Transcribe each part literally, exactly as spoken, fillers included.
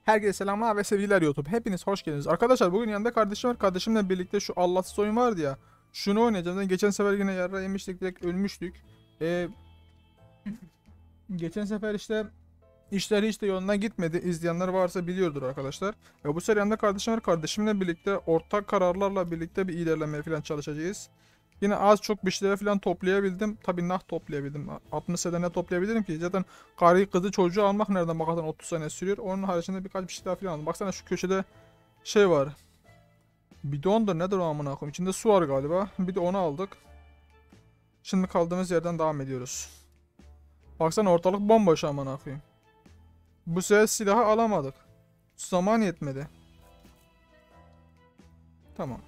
Herkese selamlar ve sevgiler YouTube. Hepiniz hoş geldiniz. Arkadaşlar bugün yanında kardeşim var. Kardeşimle birlikte şu Allahsız oyun vardı ya. Şunu oynayacağız. Yani geçen sefer yine yarra yemiştik, direkt ölmüştük. Ee, geçen sefer işte işler hiç de yoluna gitmedi. İzleyenler varsa biliyordur arkadaşlar. Ve bu sefer yanında kardeşim var. Kardeşimle birlikte ortak kararlarla birlikte bir ilerlemeye falan çalışacağız. Yine az çok bir şeyler falan toplayabildim. Tabii nah toplayabildim. altmış sene ne toplayabilirim ki? Zaten karıyı kızı çocuğu almak nereden bakarsan otuz sene sürüyor. Onun haricinde birkaç bir şey daha falan aldım. Baksana şu köşede şey var. Bidondur nedir o amına koyayım. İçinde su var galiba. Bir de onu aldık. Şimdi kaldığımız yerden devam ediyoruz. Baksana ortalık bomboş amına koyayım. Bu sefer silahı alamadık. Zaman yetmedi. Tamam.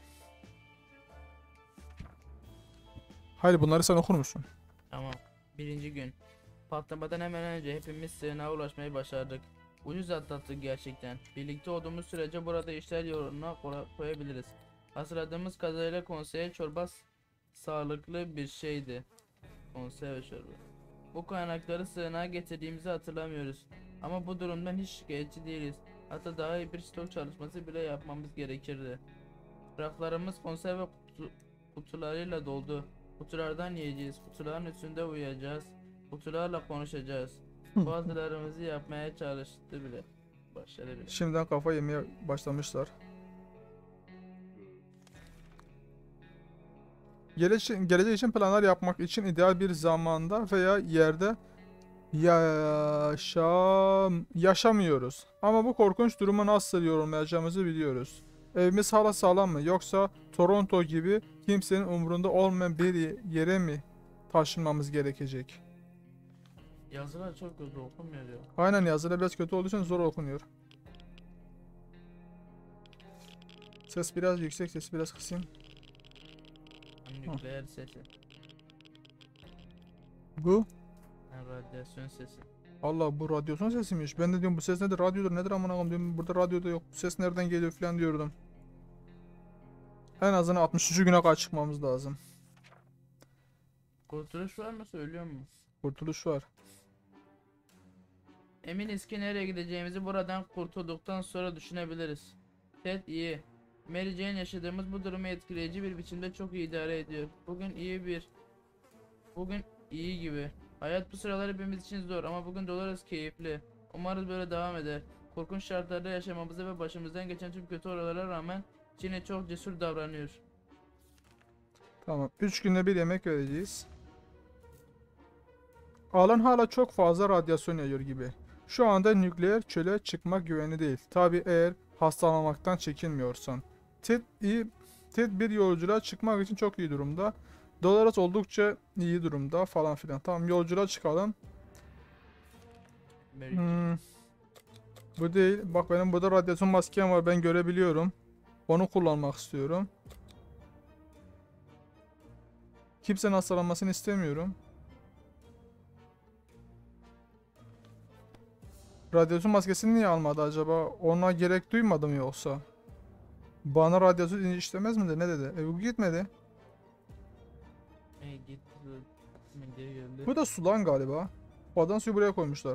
Hayır bunları sen okur musun? Tamam. Birinci gün. Patlamadan hemen önce hepimiz sığınağa ulaşmayı başardık. Ucuz atlattık gerçekten. Birlikte olduğumuz sürece burada işler yoluna koy- koyabiliriz. Hazırladığımız kadarıyla konserve çorba s- sağlıklı bir şeydi. Konserve çorba. Bu kaynakları sığınağa getirdiğimizi hatırlamıyoruz. Ama bu durumdan hiç şikayetçi değiliz. Hatta daha iyi bir stok çalışması bile yapmamız gerekirdi. Raflarımız konserve kutu- kutularıyla doldu. Kutulardan yiyeceğiz, kutuların üstünde uyuyacağız, kutularla konuşacağız. Bazılarımızı yapmaya çalıştı bile. Başladı bile. Şimdiden kafa yemeye başlamışlar. Gelecek, gelecek için planlar yapmak için ideal bir zamanda veya yerde yaşam yaşamıyoruz. Ama bu korkunç durumu nasıl yorumlayacağımızı biliyoruz. Evimiz hala sağlam mı yoksa Toronto gibi kimsenin umurunda olmayan bir yere mi taşınmamız gerekecek? Yazılar çok kötü okunmuyor diyor. Aynen yazıda biraz kötü olduğu için zor okunuyor. Ses biraz yüksek, sesi biraz kısayım. Nükleer sesi. Bu? Yani radyasyon sesi. Allah bu radyasyon sesiymiş. Ben de diyorum bu ses nedir? Radyodur nedir amına koyayım diyorum. Burada radyoda yok. Bu ses nereden geliyor falan diyordum. En azından altmışıncı güne kadar çıkmamız lazım. Kurtuluş var mı söylüyor mu? Kurtuluş var. Eminiz ki nereye gideceğimizi buradan kurtulduktan sonra düşünebiliriz. Ted iyi. Mary Jane yaşadığımız bu durumu etkileyici bir biçimde çok iyi idare ediyor. Bugün iyi bir... Bugün iyi gibi. Hayat bu sıralar hepimiz için zor ama bugün Dolores keyifli. Umarız böyle devam eder. Korkunç şartlarda yaşamamıza ve başımızdan geçen tüm kötü olaylara rağmen Ginny çok cesur davranıyor. Tamam. üç günde bir yemek vereceğiz. Alan hala çok fazla radyasyon yayıyor gibi. Şu anda nükleer çöle çıkmak güvenli değil. Tabi eğer hastalanmaktan çekinmiyorsan. Ted, iyi, Ted bir yolculuğa çıkmak için çok iyi durumda. Dolores oldukça iyi durumda falan filan. Tamam yolculuğa çıkalım. Mary Hmm, bu değil. Bak benim burada radyasyon maskem var. Ben görebiliyorum. Onu kullanmak istiyorum. Kimsenin hastalanmasını istemiyorum. Radyasyon maskesini niye almadı acaba? Ona gerek duymadım yoksa. Bana radyasyon işlemez mi de ne dedi? E bu gitmedi. Jane gitti. Geri geldi. Bu da sulan galiba. Odan suyu buraya koymuşlar.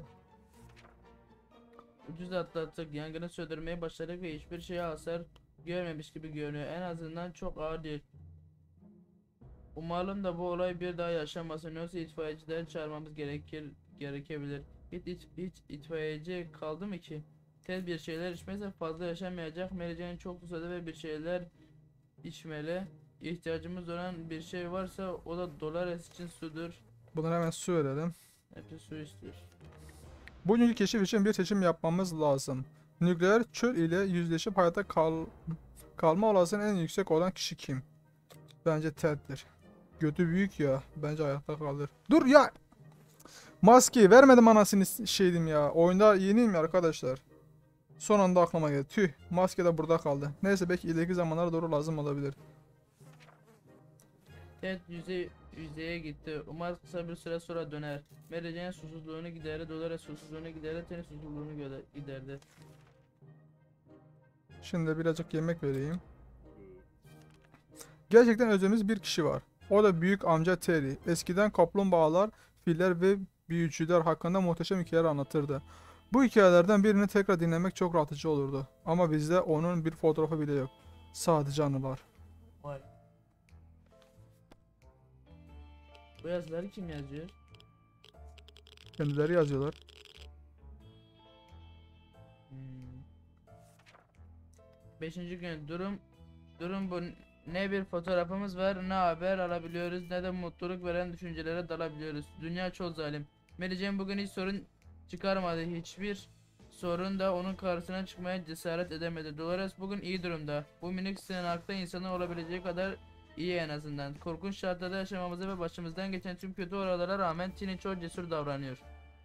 Ucuz atlattık. Yangını söndürmeye başladık ve hiçbir şeye hasar görmemiş gibi görünüyor. En azından çok ağır değil. Umarım da bu olay bir daha yaşanmasın. Yoksa itfaiyecileri çağırmamız gerekir, gerekebilir. Hiç, hiç, hiç itfaiyeci kaldı mı ki? Ted bir şeyler içmezse fazla yaşamayacak. Mary Jane çok susadı ve bir şeyler içmeli. İhtiyacımız olan bir şey varsa o da Dolores için sudur. Buna hemen su verelim. Hepsi su istiyor. Bugünkü keşif için bir seçim yapmamız lazım. Nükleer çöl ile yüzleşip hayatta kal kalma olasılığı en yüksek olan kişi kim? Bence Ted'dir. Götü büyük ya. Bence hayatta kalır. Dur ya! Maskeyi vermedim anasını şeydim ya. Oyunda yeniyim ya arkadaşlar. Son anda aklıma geldi. Tüh. Maske de burada kaldı. Neyse belki ileriki zamanlara doğru lazım olabilir. Ted yüzey, yüzeye gitti. Umarız kısa bir süre sonra döner. Mary Jane susuzluğunu giderdi. Dolores susuzluğunu giderdi. Ted susuzluğunu göde- giderdi. Şimdi birazcık yemek vereyim. Gerçekten özlediğimiz bir kişi var. O da büyük amca Terry. Eskiden kaplumbağalar, filler ve büyücüler hakkında muhteşem hikayeler anlatırdı. Bu hikayelerden birini tekrar dinlemek çok rahatlatıcı olurdu. Ama bizde onun bir fotoğrafı bile yok. Sadece anılar. Vay. Bu yazıları kim yazıyor? Kendileri yazıyorlar. Hmm. Beşinci gün durum durum bu. Ne bir fotoğrafımız var, ne haber alabiliyoruz, ne de mutluluk veren düşüncelere dalabiliyoruz. Dünya çok zalim. Mary Jane bugün hiç sorun çıkarmadı. Hiçbir sorun da onun karşısına çıkmaya cesaret edemedi. Dolores bugün iyi durumda. Bu minik sığınakta insanın olabileceği kadar iyi en azından. Korkunç şartlarda yaşamamıza ve başımızdan geçen tüm kötü olaylara rağmen Tini çok cesur davranıyor.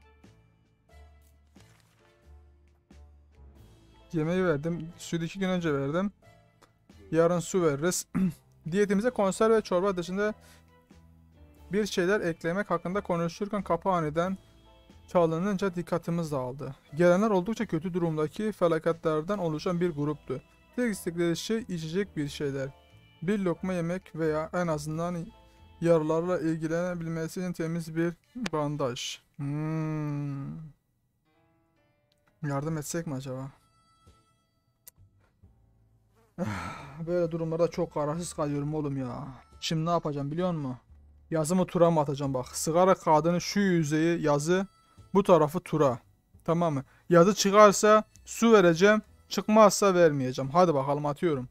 Yemeği verdim. Sütü iki gün önce verdim. Yarın su veririz. Diyetimize konserve ve çorba dışında bir şeyler eklemek hakkında konuşurken kapı aniden çalınınca dikkatimiz dağıldı. Gelenler oldukça kötü durumdaki felaketlerden oluşan bir gruptu. Tek istedikleri şey içecek bir şeyler. Bir lokma yemek veya en azından yaralarla ilgilenebilmesi için temiz bir bandaj. Hmm. Yardım etsek mi acaba? Böyle durumlarda çok kararsız kalıyorum oğlum ya. Şimdi ne yapacağım biliyor musun? Yazımı tura mı atacağım bak. Sigara kağıdının şu yüzeyi yazı, bu tarafı tura. Tamam mı? Yazı çıkarsa su vereceğim. Çıkmazsa vermeyeceğim. Hadi bakalım atıyorum.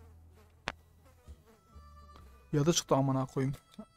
Yazı çıktı amına koyayım.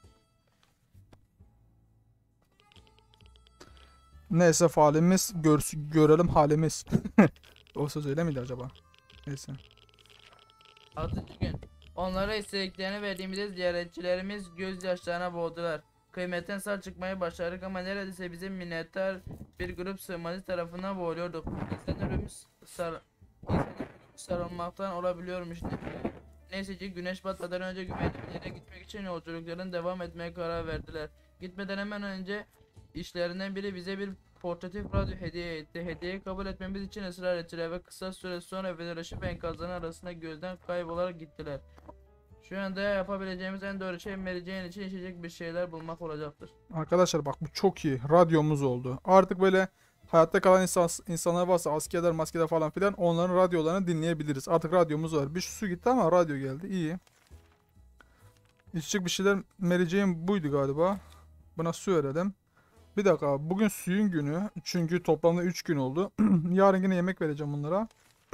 Neyse falimiz gör, görelim halimiz. O söz öyle miydi acaba? Neyse. Altıncı gün. Onlara istediklerini verdiğimizde ziyaretçilerimiz gözyaşlarına boğdular. Kıymetten sağ çıkmayı başardık ama neredeyse bizim minnettar bir grup sığınmacı tarafından boğuluyorduk. İnsan ölümü sar İnsan ölümü sarılmaktan olabiliyormuş. Neyse ki güneş batmadan önce güvenli bir yere gitmek için yolculuklarını devam etmeye karar verdiler. Gitmeden hemen önce işlerinden biri bize bir portatif radyo hediye etti. Hediyeyi kabul etmemiz için ısrar ettiler ve kısa süre sonra vedalaşıp enkazların arasında gözden kaybolarak gittiler. Şu anda yapabileceğimiz en doğru şey Mary Jane için içecek bir şeyler bulmak olacaktır. Arkadaşlar bak bu çok iyi. Radyomuz oldu. Artık böyle hayatta kalan insan, insanlar varsa askerler maskeler falan filan onların radyolarını dinleyebiliriz. Artık radyomuz var. Bir su gitti ama radyo geldi. İyi. İçecek bir şeyler Mary Jane buydu galiba. Buna su verelim. Bir dakika bugün suyun günü. Çünkü toplamda üç gün oldu. Yarın yine yemek vereceğim bunlara.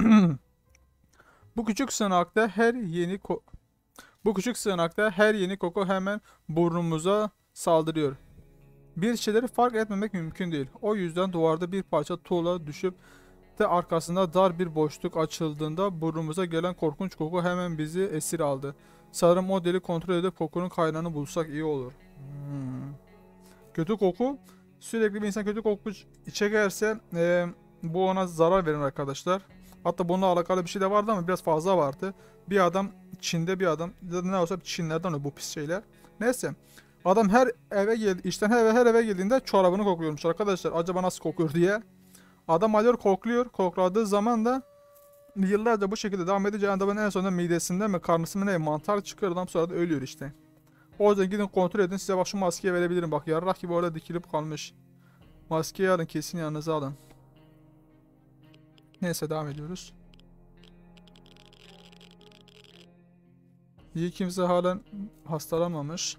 Bu küçük sığınakta her yeni ko Bu küçük sığınakta her yeni koku hemen burnumuza saldırıyor. Bir şeyleri fark etmemek mümkün değil. O yüzden duvarda bir parça tuğla düşüp de arkasında dar bir boşluk açıldığında burnumuza gelen korkunç koku hemen bizi esir aldı. Sanırım o deli kontrol edip kokunun kaynağını bulsak iyi olur. Hmm. Kötü koku. Sürekli bir insan kötü koku çekerse e, bu ona zarar verir arkadaşlar. Hatta bununla alakalı bir şey de vardı ama biraz fazla vardı. Bir adam Çin'de bir adam ne olsa Çinlerden o bu pis şeyler. Neyse. Adam her eve gel işten her eve, her eve geldiğinde çorabını kokluyormuş arkadaşlar. Acaba nasıl kokuyor diye. Adam alıyor kokluyor. Kokladığı zaman da yıllarca bu şekilde devam edince adamın en sonunda midesinde mi karnısında ne mantar çıkıyor. Adam sonra da ölüyor işte. O yüzden gidin kontrol edin. Size bak şu maskeyi verebilirim. Bak yarrak gibi orada dikilip kalmış. Maskeyi alın kesin yanınıza alın. Neyse devam ediyoruz. İyi kimse halen hastalanmamış.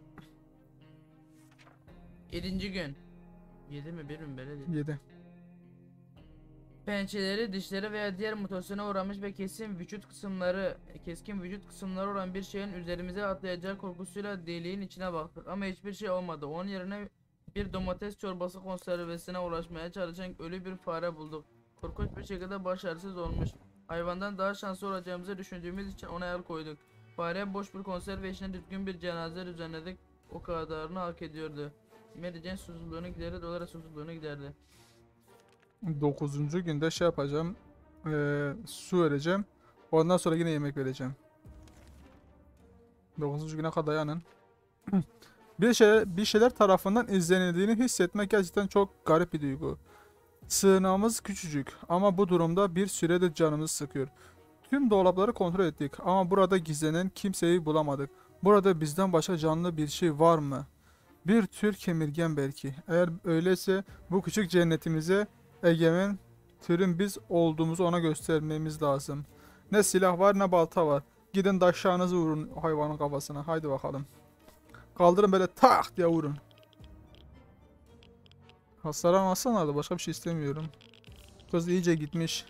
Yedinci gün. Yedi mi bir mi böyle değil. yedi. Pençeleri, dişleri veya diğer mutasyona uğramış ve kesin vücut kısımları, keskin vücut kısımları olan bir şeyin üzerimize atlayacağı korkusuyla deliğin içine baktık ama hiçbir şey olmadı. Onun yerine bir domates çorbası konservesine ulaşmaya çalışan ölü bir fare bulduk. Korkunç bir şekilde başarısız olmuş. Hayvandan daha şanslı olacağımızı düşündüğümüz için ona el koyduk. Fareye boş bir konserve içine düzgün bir cenaze düzenledik. O kadarını hak ediyordu. Mary Jane susuzluğunu giderdi, Dolores susuzluğunu giderdi. dokuzuncu günde şey yapacağım. Ee, su vereceğim. Ondan sonra yine yemek vereceğim. dokuzuncu güne kadar dayanın. Bir şey, bir şeyler tarafından izlenildiğini hissetmek gerçekten çok garip bir duygu. Sığınağımız küçücük ama bu durumda bir süredir canımızı sıkıyor. Tüm dolapları kontrol ettik ama burada gizlenen kimseyi bulamadık. Burada bizden başka canlı bir şey var mı? Bir tür kemirgen belki. Eğer öyleyse bu küçük cennetimize egemen türün biz olduğumuzu ona göstermemiz lazım. Ne silah var ne balta var. Gidin daşlarınızı vurun hayvanın kafasına. Haydi bakalım. Kaldırın böyle tak diye vurun. Hasar almazsan başka bir şey istemiyorum. Kız iyice gitmiş.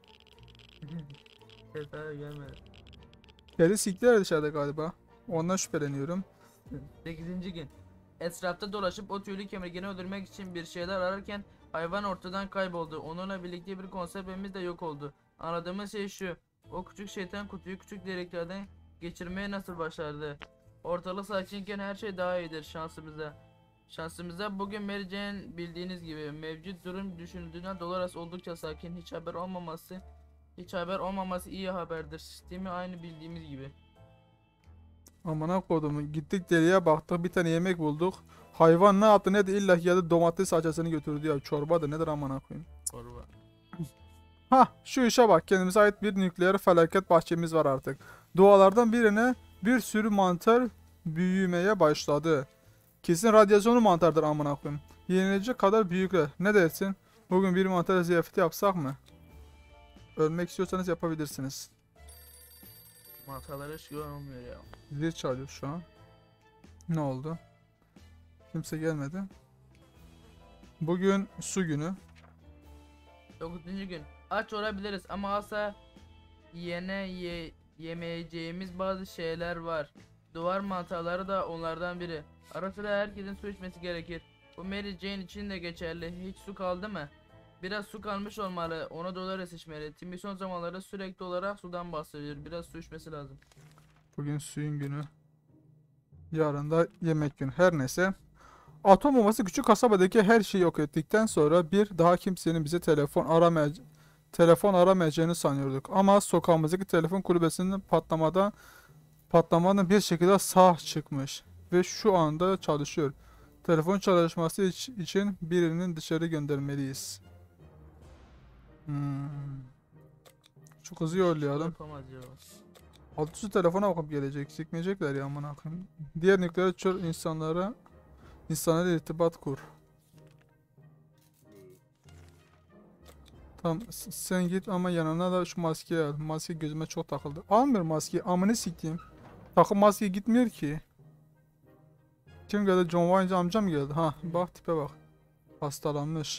Yeter gelmedi. Kedi siktiler dışarıda galiba. Ondan şüpheleniyorum. sekizinci gün. Etrafta dolaşıp o tüylü kemirgeni öldürmek için bir şeyler ararken hayvan ortadan kayboldu. Onunla birlikte bir konseptimiz de yok oldu. Anladığımız şey şu. O küçük şeytan kutuyu küçük deliklerden geçirmeye nasıl başardı? Ortalık sakinken her şey daha iyidir şansımıza. Şansımıza bugün Mary Jane bildiğiniz gibi mevcut durum düşünüldüğünden Dolores oldukça sakin. Hiç haber olmaması hiç haber olmaması iyi haberdir. Sistemi aynı bildiğimiz gibi. Amına kodumu. Gittik deriye baktık bir tane yemek bulduk. Hayvan ne yaptı ne de illa geldi domates salçasını götürdü ya. Çorba da nedir amına koyayım. Çorba. Ha şu işe bak, kendimize ait bir nükleer felaket bahçemiz var artık. Dualardan birine bir sürü mantar büyümeye başladı. Kesin radyasyonu mantardır amına koyayım. Yenilecek kadar büyükler. Ne dersin? Bugün bir mantar ziyafeti yapsak mı? Ölmek istiyorsanız yapabilirsiniz. Mantarlar hiç görünmüyor ya. Zil çalıyor şu an. Ne oldu? Kimse gelmedi. Bugün su günü. dokuzuncu gün. Aç olabiliriz ama asla yene ye, yemeyeceğimiz bazı şeyler var. Duvar mantarları da onlardan biri. Ara sıra herkesin su içmesi gerekir. Bu Mary Jane için de geçerli. Hiç su kaldı mı? Biraz su kalmış olmalı. Ona Dolores içmeli. Timmy son zamanlarda sürekli olarak sudan bahsediyor. Biraz su içmesi lazım. Bugün suyun günü. Yarın da yemek günü. Her neyse. Atom bombası küçük kasabadaki her şeyi yok ettikten sonra bir daha kimsenin bize telefon aramay telefon aramayacağını sanıyorduk. Ama sokağımızdaki telefon kulübesinin patlamada patlamadan bir şekilde sağ çıkmış ve şu anda çalışıyor. Telefon çalışması iç- için birinin dışarı göndermeliyiz. Hmm. Çok hızlı yollayalım. Yapamaz ya. Alt üstü telefona bakıp gelecek. Sikmeyecekler ya amına koyayım. Diğer nükleer çöl insanlara insanlarla irtibat kur. Tamam s- sen git ama yanına da şu maskeyi al. Maske gözüme çok takıldı. Almıyor maskeyi. Amını sikeyim. Takım maske gitmiyor ki. Kim geldi? John Wayne amcam mı geldi? Ha bak tipe bak. Hastalanmış.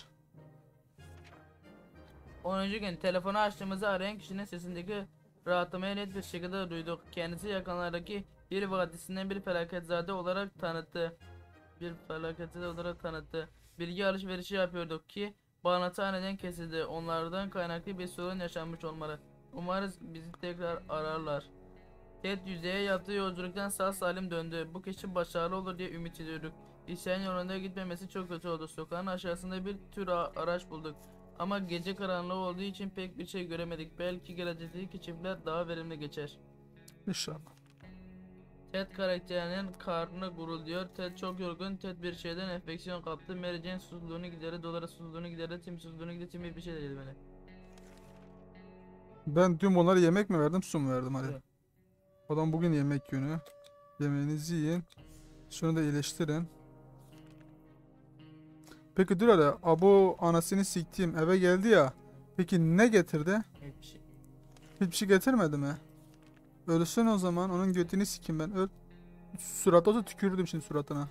onuncu gün telefonu açtığımızda arayan kişinin sesindeki rahatlamayı net bir şekilde duyduk. Kendisi yakınlardaki bir vadisinden bir felaketzade olarak tanıttı. Bir felaketzade olarak tanıttı. Bilgi alışverişi yapıyorduk ki bağlantı aniden kesildi. Onlardan kaynaklı bir sorun yaşanmış olmalı. Umarız bizi tekrar ararlar. Ted yüzeye yaptığı yolculuktan sağ salim döndü. Bu kişi başarılı olur diye ümit ediyorduk. İsyan yolunda gitmemesi çok kötü oldu. Sokağın aşağısında bir tür a- araç bulduk. Ama gece karanlığı olduğu için pek bir şey göremedik. Belki gelecekteki çiftler daha verimli geçer. İnşallah. Ted karakterinin karnı gurulduyor. Ted çok yorgun. Ted bir şeyden enfeksiyon kaptı. Mary Jane susuzluğunu giderdi. Dolores susuzluğunu giderdi. Tim susuzluğunu giderdi. Tim bir şey dedi bana. Ben dün onlara yemek mi verdim, su mu verdim hadi. Evet. Adam bugün yemek günü. Yemeğinizi yiyin. Şunu da iyileştirin. Peki dur hele. Abu anasını siktiğim eve geldi ya. Peki ne getirdi? Hiçbir şey. Hiçbir şey getirmedi mi? Ölsün o zaman. Onun götünü sikeyim ben. Öl. Surat olsa tükürürdüm şimdi suratına.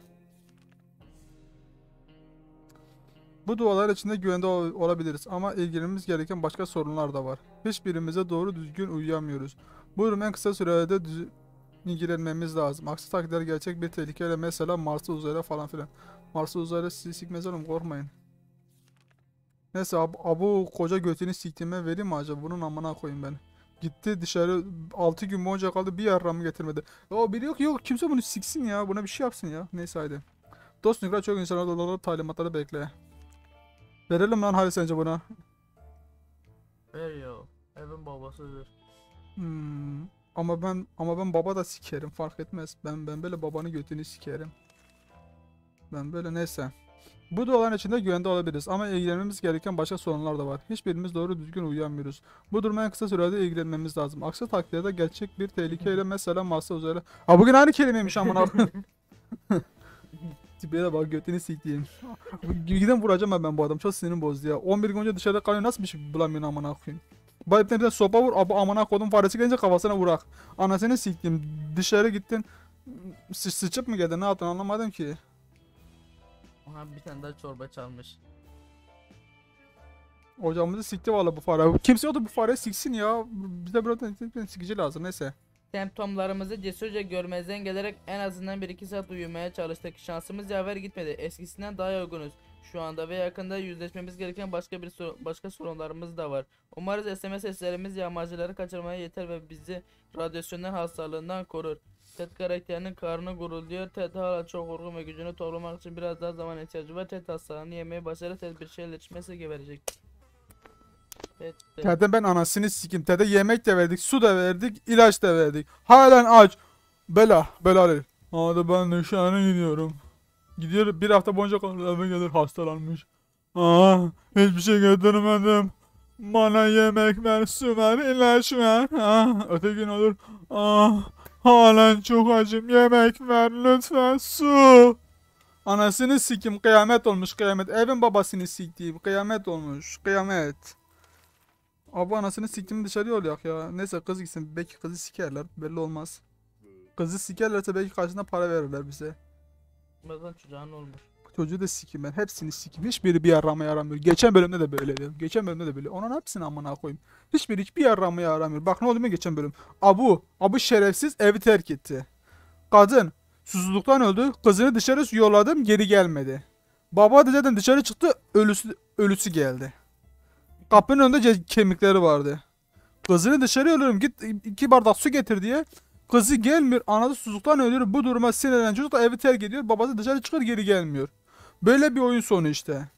Bu dualar içinde güvende ol- olabiliriz ama ilgilenmemiz gereken başka sorunlar da var. Hiçbirimize doğru düzgün uyuyamıyoruz. Bu durum en kısa sürede düz- ilgilenmemiz lazım. Aksi takdirde gerçek bir tehlikeyle, mesela Mars'ta uzaylı falan filan. Mars'ta uzaylı sizi sikmez oğlum, korkmayın. Neyse ab abu koca götünü siktiğime vereyim mi acaba? Bunun amına koyayım ben. Gitti dışarı altı gün boyunca kaldı, bir yarramı getirmedi. O biri yok yok, kimse bunu siksin ya, buna bir şey yapsın ya. Neyse haydi. Dost nükleer çok insanlar doları talimatları bekle. Verelim lan hadi sence buna. Ver ya. Evin babasıdır. Hmm. Ama ben ama ben baba da sikerim, fark etmez. Ben ben böyle babanı götünü sikerim. Ben böyle neyse. Bu duaların içinde güvende olabiliriz ama ilgilenmemiz gereken başka sorunlar da var. Hiçbirimiz doğru düzgün uyuyamıyoruz. Bu duruma en kısa sürede ilgilenmemiz lazım. Aksi takdirde gerçek bir tehlikeyle, mesela Mars'ta uzaylı. Aa bugün aynı kelimeymiş amına koyayım. Tipine bak, götünü sikeyim. Giden vuracağım ben, ben bu adam çok sinirim bozdu ya. on bir gün önce dışarıda kalıyor, nasıl bir şey bulamıyorsun amına koyayım. Bayıp bir de sopa vur, abi amına kodum faresi gelince kafasına vurak. Anasını siktim, dışarı gittin sı sıçıp mı geldin, ne yaptın anlamadım ki. Aha bir tane daha çorba çalmış. Hocamızı sikti valla bu fare. Kimse o da bu fareyi siksin ya. Bize burada sikici lazım, neyse. Semptomlarımızı cesurca görmezden gelerek en azından bir iki saat uyumaya çalıştık. Şansımız yaver gitmedi. Eskisinden daha yorgunuz. Şu anda ve yakında yüzleşmemiz gereken başka bir sor- başka sorunlarımız da var. Umarız S M S seslerimiz yağmacıları kaçırmaya yeter ve bizi radyasyonel hastalığından korur. Ted karakterinin karnı gurulduyor. Ted hala çok yorgun ve gücünü toplamak için biraz daha zaman ihtiyacı var. Ted hastalığını yemeye başarır. Ted bir şeyler içmesi geberecek. Ted, Ted. Tede ben anasını sikim. Tede yemek de verdik, su da verdik, ilaç da verdik. Halen aç. Bela, bela değil. Hadi ben nişana gidiyorum. Gidiyor, bir hafta boyunca kalır, eve gelir hastalanmış. Aa, hiçbir şey götürmedim. Bana yemek ver, su ver, ilaç ver. Ah, öteki gün olur. Ah, halen çok acım, yemek ver lütfen, su. Anasını sikim, kıyamet olmuş kıyamet. Evin babasını siktiğim kıyamet olmuş, kıyamet. Abi anasını siktim, dışarı yol ya. Neyse kız gitsin, belki kızı sikerler, belli olmaz. Kızı sikerlerse belki karşına para verirler bize. Bazen çocuğun olmuş. Çocuğu da sikim ben. Hepsini sikim. Hiçbiri bir yaramaya yaramıyor. Geçen bölümde de böyleydi. Geçen bölümde de böyle. Onun hepsini amına koyayım. Hiçbiri hiçbir yaramaya yaramıyor. Bak ne oldu mu geçen bölüm. Abu. Abu şerefsiz evi terk etti. Kadın. Susuzluktan öldü. Kızını dışarı yolladım, geri gelmedi. Baba da zaten dışarı çıktı. Ölüsü, ölüsü geldi. Kapının önünde ce- kemikleri vardı. Kızını dışarı yolluyorum. Git iki bardak su getir diye. Kızı gelmiyor. Anası susuzluktan ölüyor. Bu duruma sinirlenen çocuk da evi terk ediyor. Babası dışarı çıkıyor, geri gelmiyor. Böyle bir oyun sonu işte.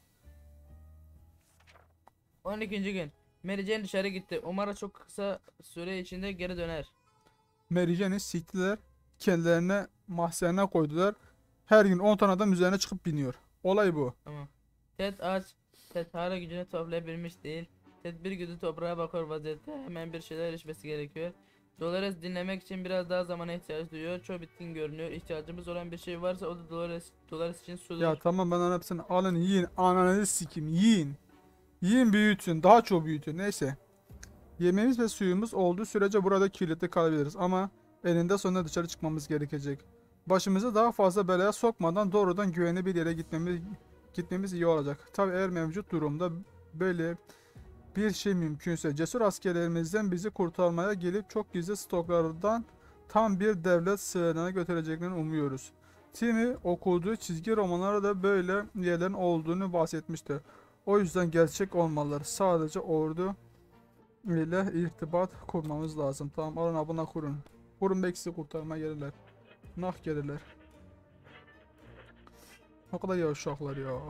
on ikinci gün. Mary Jane dışarı gitti. Umarım çok kısa süre içinde geri döner. Mary Jane'i siktiler. Kendilerine mahzenine koydular. Her gün on tane adam üzerine çıkıp biniyor. Olay bu. Tamam. Ted aç. Ted hala gücünü toplayabilmiş değil. Ted bir güdü toprağa bakıyor vaziyette. Hemen bir şeyler içmesi gerekiyor. Dolores dinlemek için biraz daha zamana ihtiyaç duyuyor. Çok bitkin görünüyor. İhtiyacımız olan bir şey varsa o da Dolores, Dolores için sudur. Ya tamam, ben onun hepsini alın yiyin. Ananızı sikim yiyin. Yiyin, büyütün. Daha çok büyütün. Neyse. Yemeğimiz ve suyumuz olduğu sürece burada kilitli kalabiliriz. Ama eninde sonunda dışarı çıkmamız gerekecek. Başımızı daha fazla belaya sokmadan doğrudan güvenli bir yere gitmemiz gitmemiz iyi olacak. Tabi eğer mevcut durumda böyle bir şey mümkünse cesur askerlerimizden bizi kurtarmaya gelip çok gizli stoklardan tam bir devlet sığınağına götüreceklerini umuyoruz. Timmy okuduğu çizgi romanlarda da böyle yerlerin olduğunu bahsetmişti. O yüzden gerçek olmalılar. Sadece ordu ile irtibat kurmamız lazım. Tamam, alın abone kurun. Kurun, belki sizi kurtarmaya gelirler. Nah gelirler. Ne kadar yavşaklar ya.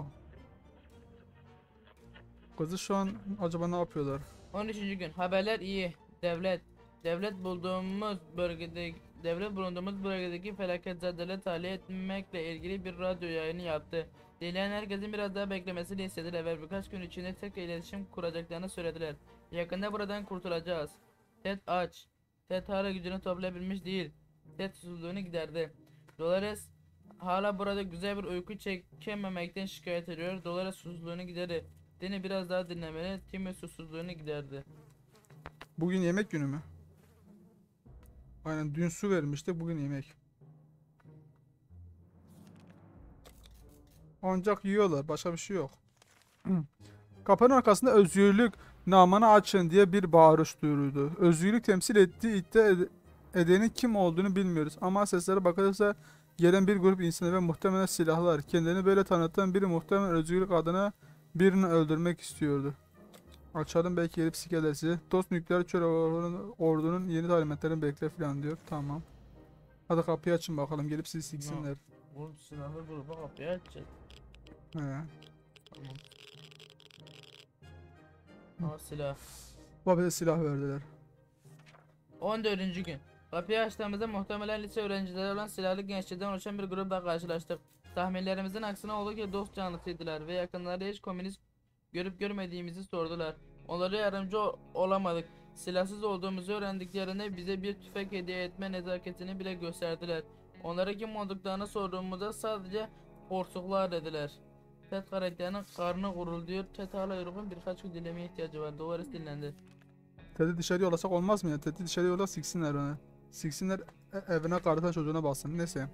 Kızı şu an acaba ne yapıyorlar? on üçüncü gün. Haberler iyi. Devlet. Devlet bulduğumuz bölgede devlet bulunduğumuz bölgedeki felaketzadeleri tahliye etmekle ilgili bir radyo yayını yaptı. Dileyen herkesin biraz daha beklemesini istediler ve birkaç gün içinde tekrar iletişim kuracaklarını söylediler. Yakında buradan kurtulacağız. Ted aç. Ted hala gücünü toplayabilmiş değil. Ted susuzluğunu giderdi. Dolores hala burada güzel bir uyku çekememekten şikayet ediyor. Dolores susuzluğunu giderdi. Deni biraz daha dinlemeli. Timmy susuzluğunu giderdi. Bugün yemek günü mü? Aynen, dün su vermişti, bugün yemek. Ancak yiyorlar, başka bir şey yok. Kapının arkasında özgürlük namını açın diye bir bağırış duyuldu. Özgürlük temsil ettiği iddia ed- edenin kim olduğunu bilmiyoruz ama seslere bakılırsa gelen bir grup insan ve muhtemelen silahlar. Kendini böyle tanıtan biri muhtemelen özgürlük adına birini öldürmek istiyordu. Açalım, belki gelip sikerler sizi. Dost nükleer çöl ordunun, ordunun yeni talimatlarını bekle falan diyor. Tamam. Hadi kapıyı açın bakalım, gelip sizi siksinler. Bu silahlı gruba kapıyı açacağız. He. Tamam. Aa silah. Baba bize silah verdiler. on dördüncü gün. Kapıyı açtığımızda muhtemelen lise öğrencileri olan silahlı gençlerden oluşan bir grupla karşılaştık. Tahminlerimizin aksine oldukça dost canlısıydılar ve yakınlarda hiç komünist görüp görmediğimizi sordular. Onlara yardımcı ol- olamadık. Silahsız olduğumuzu öğrendiklerinde bize bir tüfek hediye etme nezaketini bile gösterdiler. Onlara kim olduklarını sorduğumuzda sadece porsuklar dediler. Ted karakterinin karnı gurulduyor. Ted hala yorgun, birkaç gün dinlemeye ihtiyacı var. Dolores dinlendi. Ted'i dışarı yollasak olmaz mı ya? Ted'i dışarı yolla, siksinler onu. Siksinler, e- evine, karısına, çocuğuna bassın. Neyse.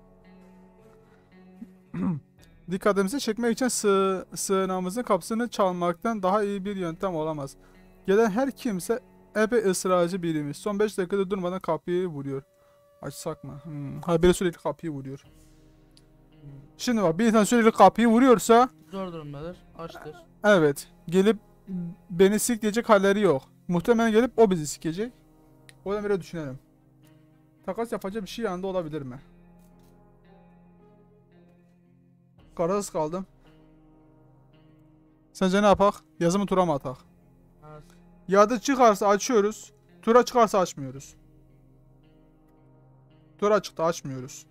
Dikkatimizi çekmek için sığ, sığınağımızın kapısını çalmaktan daha iyi bir yöntem olamaz. Gelen her kimse epey ısrarcı biriymiş. Son beş dakikada durmadan kapıyı vuruyor. Açsak mı? Hmm. Ha, biri sürekli kapıyı vuruyor. Şimdi bak, bir insan sürekli kapıyı vuruyorsa Zor durumdadır. Açtır. evet, gelip beni sik diyecek halleri yok. Muhtemelen gelip o bizi sikecek. O yüzden böyle düşünelim. Takas yapacak bir şey yanında olabilir mi? Kararsız kaldım. Sence ne yapak? Yazı mı, tura mı atak? Az. Yadı çıkarsa açıyoruz. Tura çıkarsa açmıyoruz. Tura çıktı, açmıyoruz.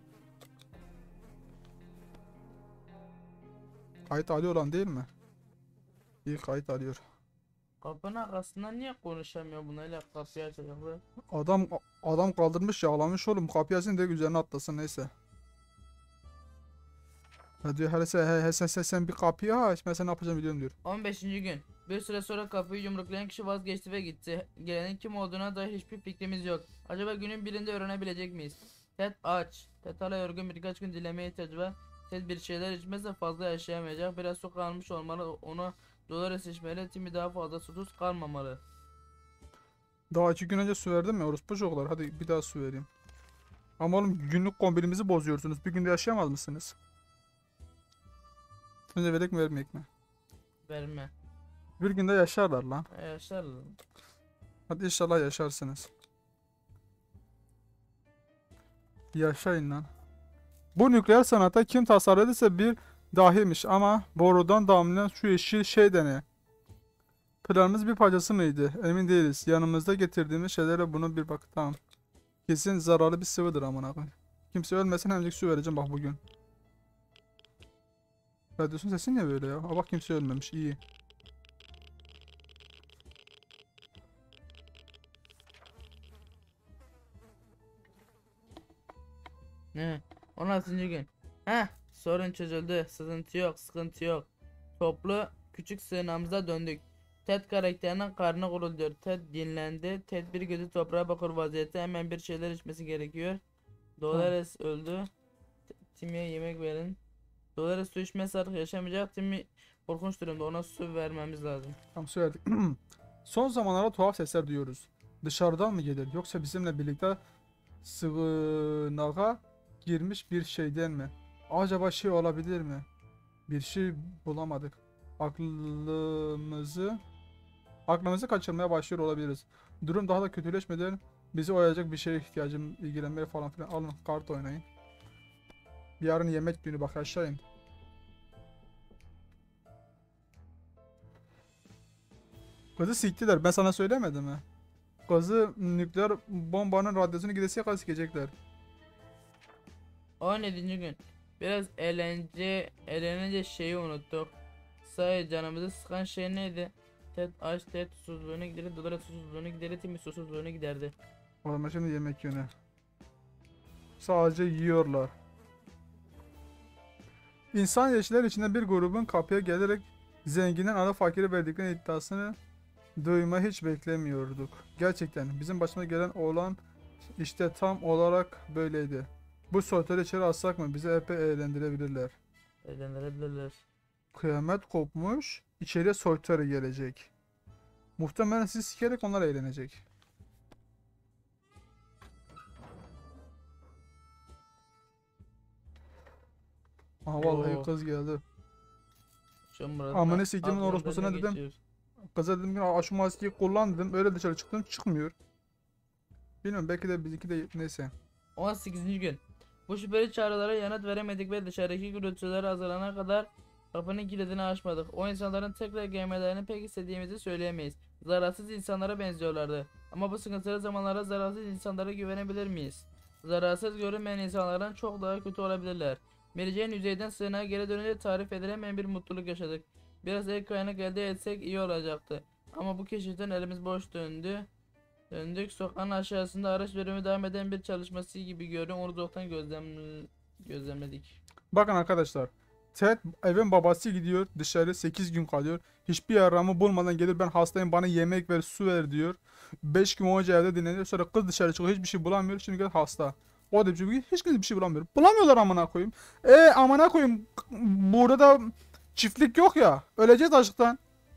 Kayıt alıyor lan değil mi? İyi, kayıt alıyor. Kapının arkasından niye konuşamıyor bunlarla, kapıyı açacaklar? Adam adam kaldırmış, yağlamış oğlum. Kapıyı açsın direkt üzerine atlasın, neyse. Ha diyor, hele sen, he, sen, sen, sen bir kapıyı aç, ben sana ne yapacağım biliyorum diyor. on beşinci gün. Bir süre sonra kapıyı yumruklayan kişi vazgeçti ve gitti. Gelenin kim olduğuna dair hiçbir fikrimiz yok. Acaba günün birinde öğrenebilecek miyiz? Ted aç. Ted hala yorgun, birkaç gün dinlemeye ihtiyacı var. Ted bir şeyler içmezse fazla yaşayamayacak. Biraz su kalmış olmalı. Onu Dolores içmeli. Timmy daha fazla susuz kalmamalı. Daha iki gün önce su verdim ya orospu çocuklar. Hadi bir daha su vereyim. Ama oğlum, günlük kombinimizi bozuyorsunuz. Bir günde yaşayamaz mısınız? Sence verek mi, vermeyek mi? Verme. Bir günde yaşarlar lan. E, Yaşar. Hadi inşallah yaşarsınız. Yaşayın lan. Bu nükleer sanata kim tasarladıysa bir dahiymiş ama borudan damlayan şu yeşil şey de ne? Planımız bir parçası mıydı? Emin değiliz. Yanımızda getirdiğimiz şeylere bunu bir bak. Tamam. Kesin zararlı bir sıvıdır amına koyayım. Kimse ölmesin, hemencik su vereceğim bak bugün. Radyosun sesi niye böyle ya? Aa, bak kimse ölmemiş, iyi. Ne? on altıncı gün. Heh, sorun çözüldü. Sıkıntı yok, sıkıntı yok. Toplu küçük sığınağımıza döndük. Ted karakterinin karnı gurulduyor. Ted dinlendi. Ted bir gözü toprağa bakır vaziyette, hemen bir şeyler içmesi gerekiyor. Dolores öldü. T- Timmy'ye yemek verin. Dolores su içmezse artık yaşamayacak. Timmy korkunç durumda. Ona su vermemiz lazım. Tamam, söyledik. Son zamanlarda tuhaf sesler duyuyoruz. Dışarıdan mı gelir yoksa bizimle birlikte sığınağa girmiş bir şeyden mi? Acaba şey olabilir mi? Bir şey bulamadık. Aklımızı aklımızı kaçırmaya başlıyor olabiliriz. Durum daha da kötüleşmeden bizi oyacak bir şeye ihtiyacım, ilgilenmeye falan filan. Alın kart oynayın. Yarın yemek günü, bak aşağı in. Kızı siktiler, ben sana söylemedim mi? Kızı nükleer bombanın radyosunu gidesiye kadar sikecekler. on yedinci gün. Biraz eğlence, eğlenince şeyi unuttuk. Sahi canımızı sıkan şey neydi? Ted aç, Ted susuzluğunu giderir, Dolores susuzluğunu giderir, Timmy susuzluğunu giderdi. Oğlum şimdi yemek yönü. Sadece yiyorlar. İnsan yeşiller içinde bir grubun kapıya gelerek zenginin ana fakiri verdikleri iddiasını duymayı hiç beklemiyorduk. Gerçekten bizim başımıza gelen olan işte tam olarak böyleydi. Bu soytarı içeri alsak mı bizi epey eğlendirebilirler. Eğlendirebilirler. Kıyamet kopmuş, içeriye soytarı gelecek. Muhtemelen sizi sikerek onlar eğlenecek. Aha vallahi Oo. kız geldi. Şu an burada Amına siktimin aklımda orospusuna ne dedim. geçiyor? Kıza dedim ki "Aa, şu maskeyi kullan" dedim. Öyle dışarı çıktım, çıkmıyor. Bilmiyorum, belki de bizimki de neyse. on sekizinci gün. Bu şüpheli çağrılara yanıt veremedik ve dışarıdaki gürültüler azalana kadar kapının kilidini açmadık. O insanların tekrar gelmelerini pek istediğimizi söyleyemeyiz. Zararsız insanlara benziyorlardı. Ama bu sıkıntılı zamanlarda zararsız insanlara güvenebilir miyiz? Zararsız görünmeyen insanlardan çok daha kötü olabilirler. Mary Jane yüzeyden sığınağa geri dönünce tarif edilemeyen bir mutluluk yaşadık. Biraz el kaynak elde etsek iyi olacaktı. Ama bu keşiften elimiz boş döndü. Döndük, sokağın aşağısında araç bölümü devam eden bir çalışması gibi gördüm. Onu uzaktan gözlem gözlemledik. Bakın arkadaşlar. Ted evin babası gidiyor dışarı sekiz gün kalıyor. Hiçbir yaramı bulmadan gelir, ben hastayım bana yemek ver su ver diyor. beş gün boyunca evde dinleniyor. Sonra kız dışarı çıkıyor, hiçbir şey bulamıyor. Şimdi gel hasta. O da bir şey, hiç kimse bir şey bulamıyor. Bulamıyorlar amına koyayım. E amına koyayım. Burada da çiftlik yok ya. Öleceğiz açlıktan.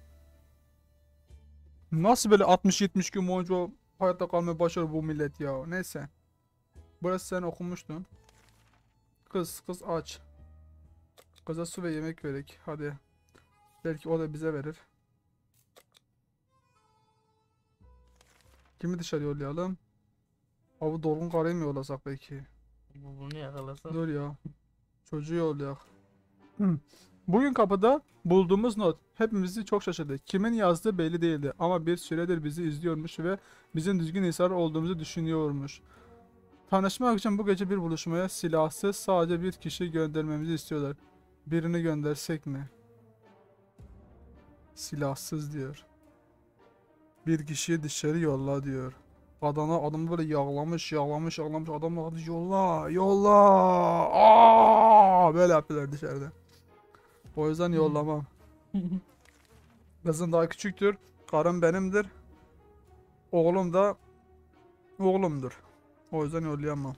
Nasıl böyle altmış yetmiş gün boyunca hayatta kalmayı başarır bu millet ya. Neyse. Burası sen okumuştun. Kız kız aç. Kıza su ve yemek verek. Hadi. Belki o da bize verir. Kimi dışarı yollayalım? Avı dolgun karayı mı yollasak belki? Bu bunu yakalasa. Dur ya. Çocuğu yollayak. Hı. Bugün kapıda bulduğumuz not hepimizi çok şaşırdı. Kimin yazdığı belli değildi ama bir süredir bizi izliyormuş ve bizim düzgün insanlar olduğumuzu düşünüyormuş. Tanışmak için bu gece bir buluşmaya silahsız sadece bir kişi göndermemizi istiyorlar. Birini göndersek mi? Silahsız diyor. Bir kişiyi dışarı yolla diyor. Adana adamı böyle yağlamış yağlamış yağlamış adamla hadi yolla yolla. Aa, böyle yapıyorlar dışarıda. O yüzden yollamam. Kızın daha küçüktür. Karım benimdir. Oğlum da oğlumdur. O yüzden yollayamam.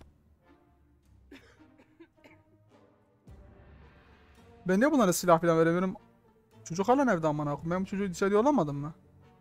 Ben niye bunlara silah falan veremiyorum? Çocuk hala evde amına koyayım. Ben bu çocuğu dışarı yollamadım mı?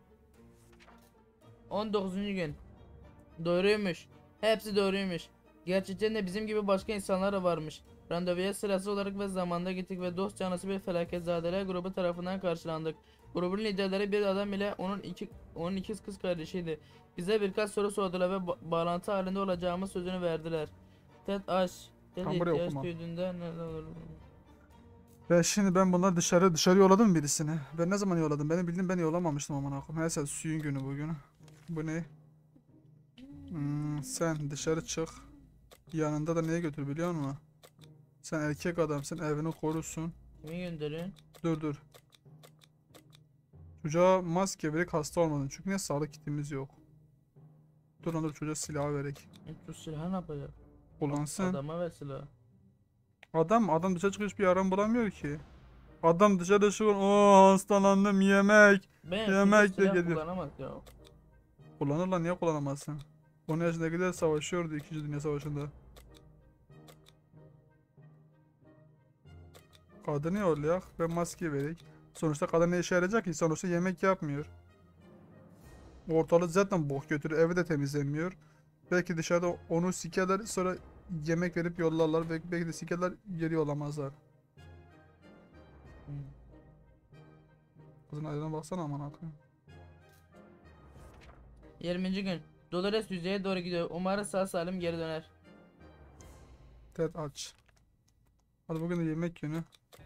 on dokuzuncu gün. Doğruymuş. Hepsi doğruymuş. Gerçekten de bizim gibi başka insanlar da varmış. Randevuya sırası olarak ve zamanda gittik ve dost canlısı bir felaketzadeler grubu tarafından karşılandık. Grubun liderleri bir adam ile onun iki onun ikiz kız kardeşiydi. Bize birkaç soru sordular ve ba- bağlantı halinde olacağımız sözünü verdiler. Ted aç. Ted Tam buraya ihtiyaç okuma. duyduğunda nerede olur? Ve şimdi ben bunları dışarı dışarı yolladım birisini. Ben ne zaman yolladım? Benim bildiğim ben yollamamıştım amına koyayım. Neyse suyun günü bugün. Bu ne? Hmm, sen dışarı çık. Yanında da neye götür biliyor musun? Sen erkek adamsın, evini korusun. Kimi gönderiyorsun? Dur dur. Çocuğa maske vererek hasta olmadın. Çünkü niye sağlık kitimiz yok. Dur lan dur çocuğa silah vererek. E, şu silahı ne yapacak? Kullansın. Adama ver silahı. Adam adam dışarı çıkıyor hiçbir yaran bulamıyor ki. Adam dışarı çıkıyor. Oo hastalandım yemek. Ben Yemek hiç de silah geliyor. kullanamaz ya. Kullanır lan niye kullanamazsın? on yaşındakiler savaşıyordu ikinci. Dünya Savaşı'nda. Kadını yollayak ve maske verek. Sonuçta kadın ne işe yarayacak ki? Sonuçta yemek yapmıyor. Ortalığı zaten bok götürüyor. Evi de temizlemiyor. Belki dışarıda onu sikerler sonra yemek verip yollarlar. Belki, belki de sikerler geri yollamazlar. Hmm. Kızın aydına baksana aman akıyım. yirminci gün. Dolores yüzeye doğru gidiyor. Umarım sağ salim geri döner. Ted aç. Hadi bugün de yemek günü.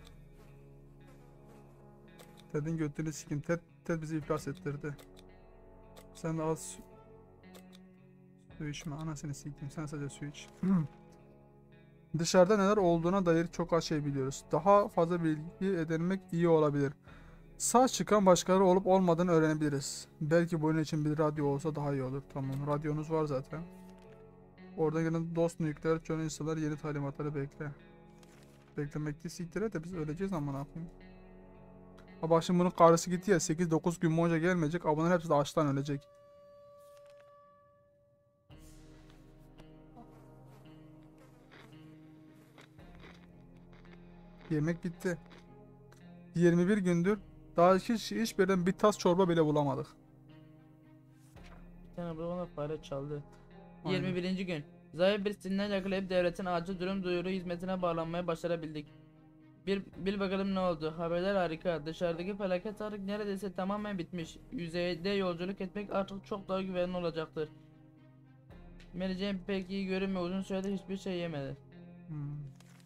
Ted'in götünü sikim. Ted, Ted bizi iflas ettirdi. Sen de az su, su içme. Anasını sikeyim. Sen sadece su iç. Dışarıda neler olduğuna dair çok az şey biliyoruz. Daha fazla bilgi edinmek iyi olabilir. Sağ çıkan başkaları olup olmadığını öğrenebiliriz. Belki bunun için bir radyo olsa daha iyi olur. Tamam, radyonuz var zaten. Oradan gelen dost nükleer çöl insanlar yeni talimatları bekle. Beklemekte siktir et de biz öleceğiz ama ne yapayım. Ha bak şimdi bunun karısı gitti ya sekiz dokuz gün boyunca gelmeyecek. Abonelerin hepsi de açtan ölecek. Yemek bitti. yirmi bir gündür daha hiç hiçbir yerden bir tas çorba bile bulamadık. Bir tane bana fare çaldı. Aynen. yirmi birinci gün. Zayıf bir sinyal yakalayıp devletin acil durum duyuru hizmetine bağlanmaya başarabildik. Bir bil bakalım ne oldu. Haberler harika. Dışarıdaki felaket artık neredeyse tamamen bitmiş. Yüzeyde yolculuk etmek artık çok daha güvenli olacaktır. Mary Jane pek iyi görünmüyor. Uzun süredir hiçbir şey yemedi. Hmm.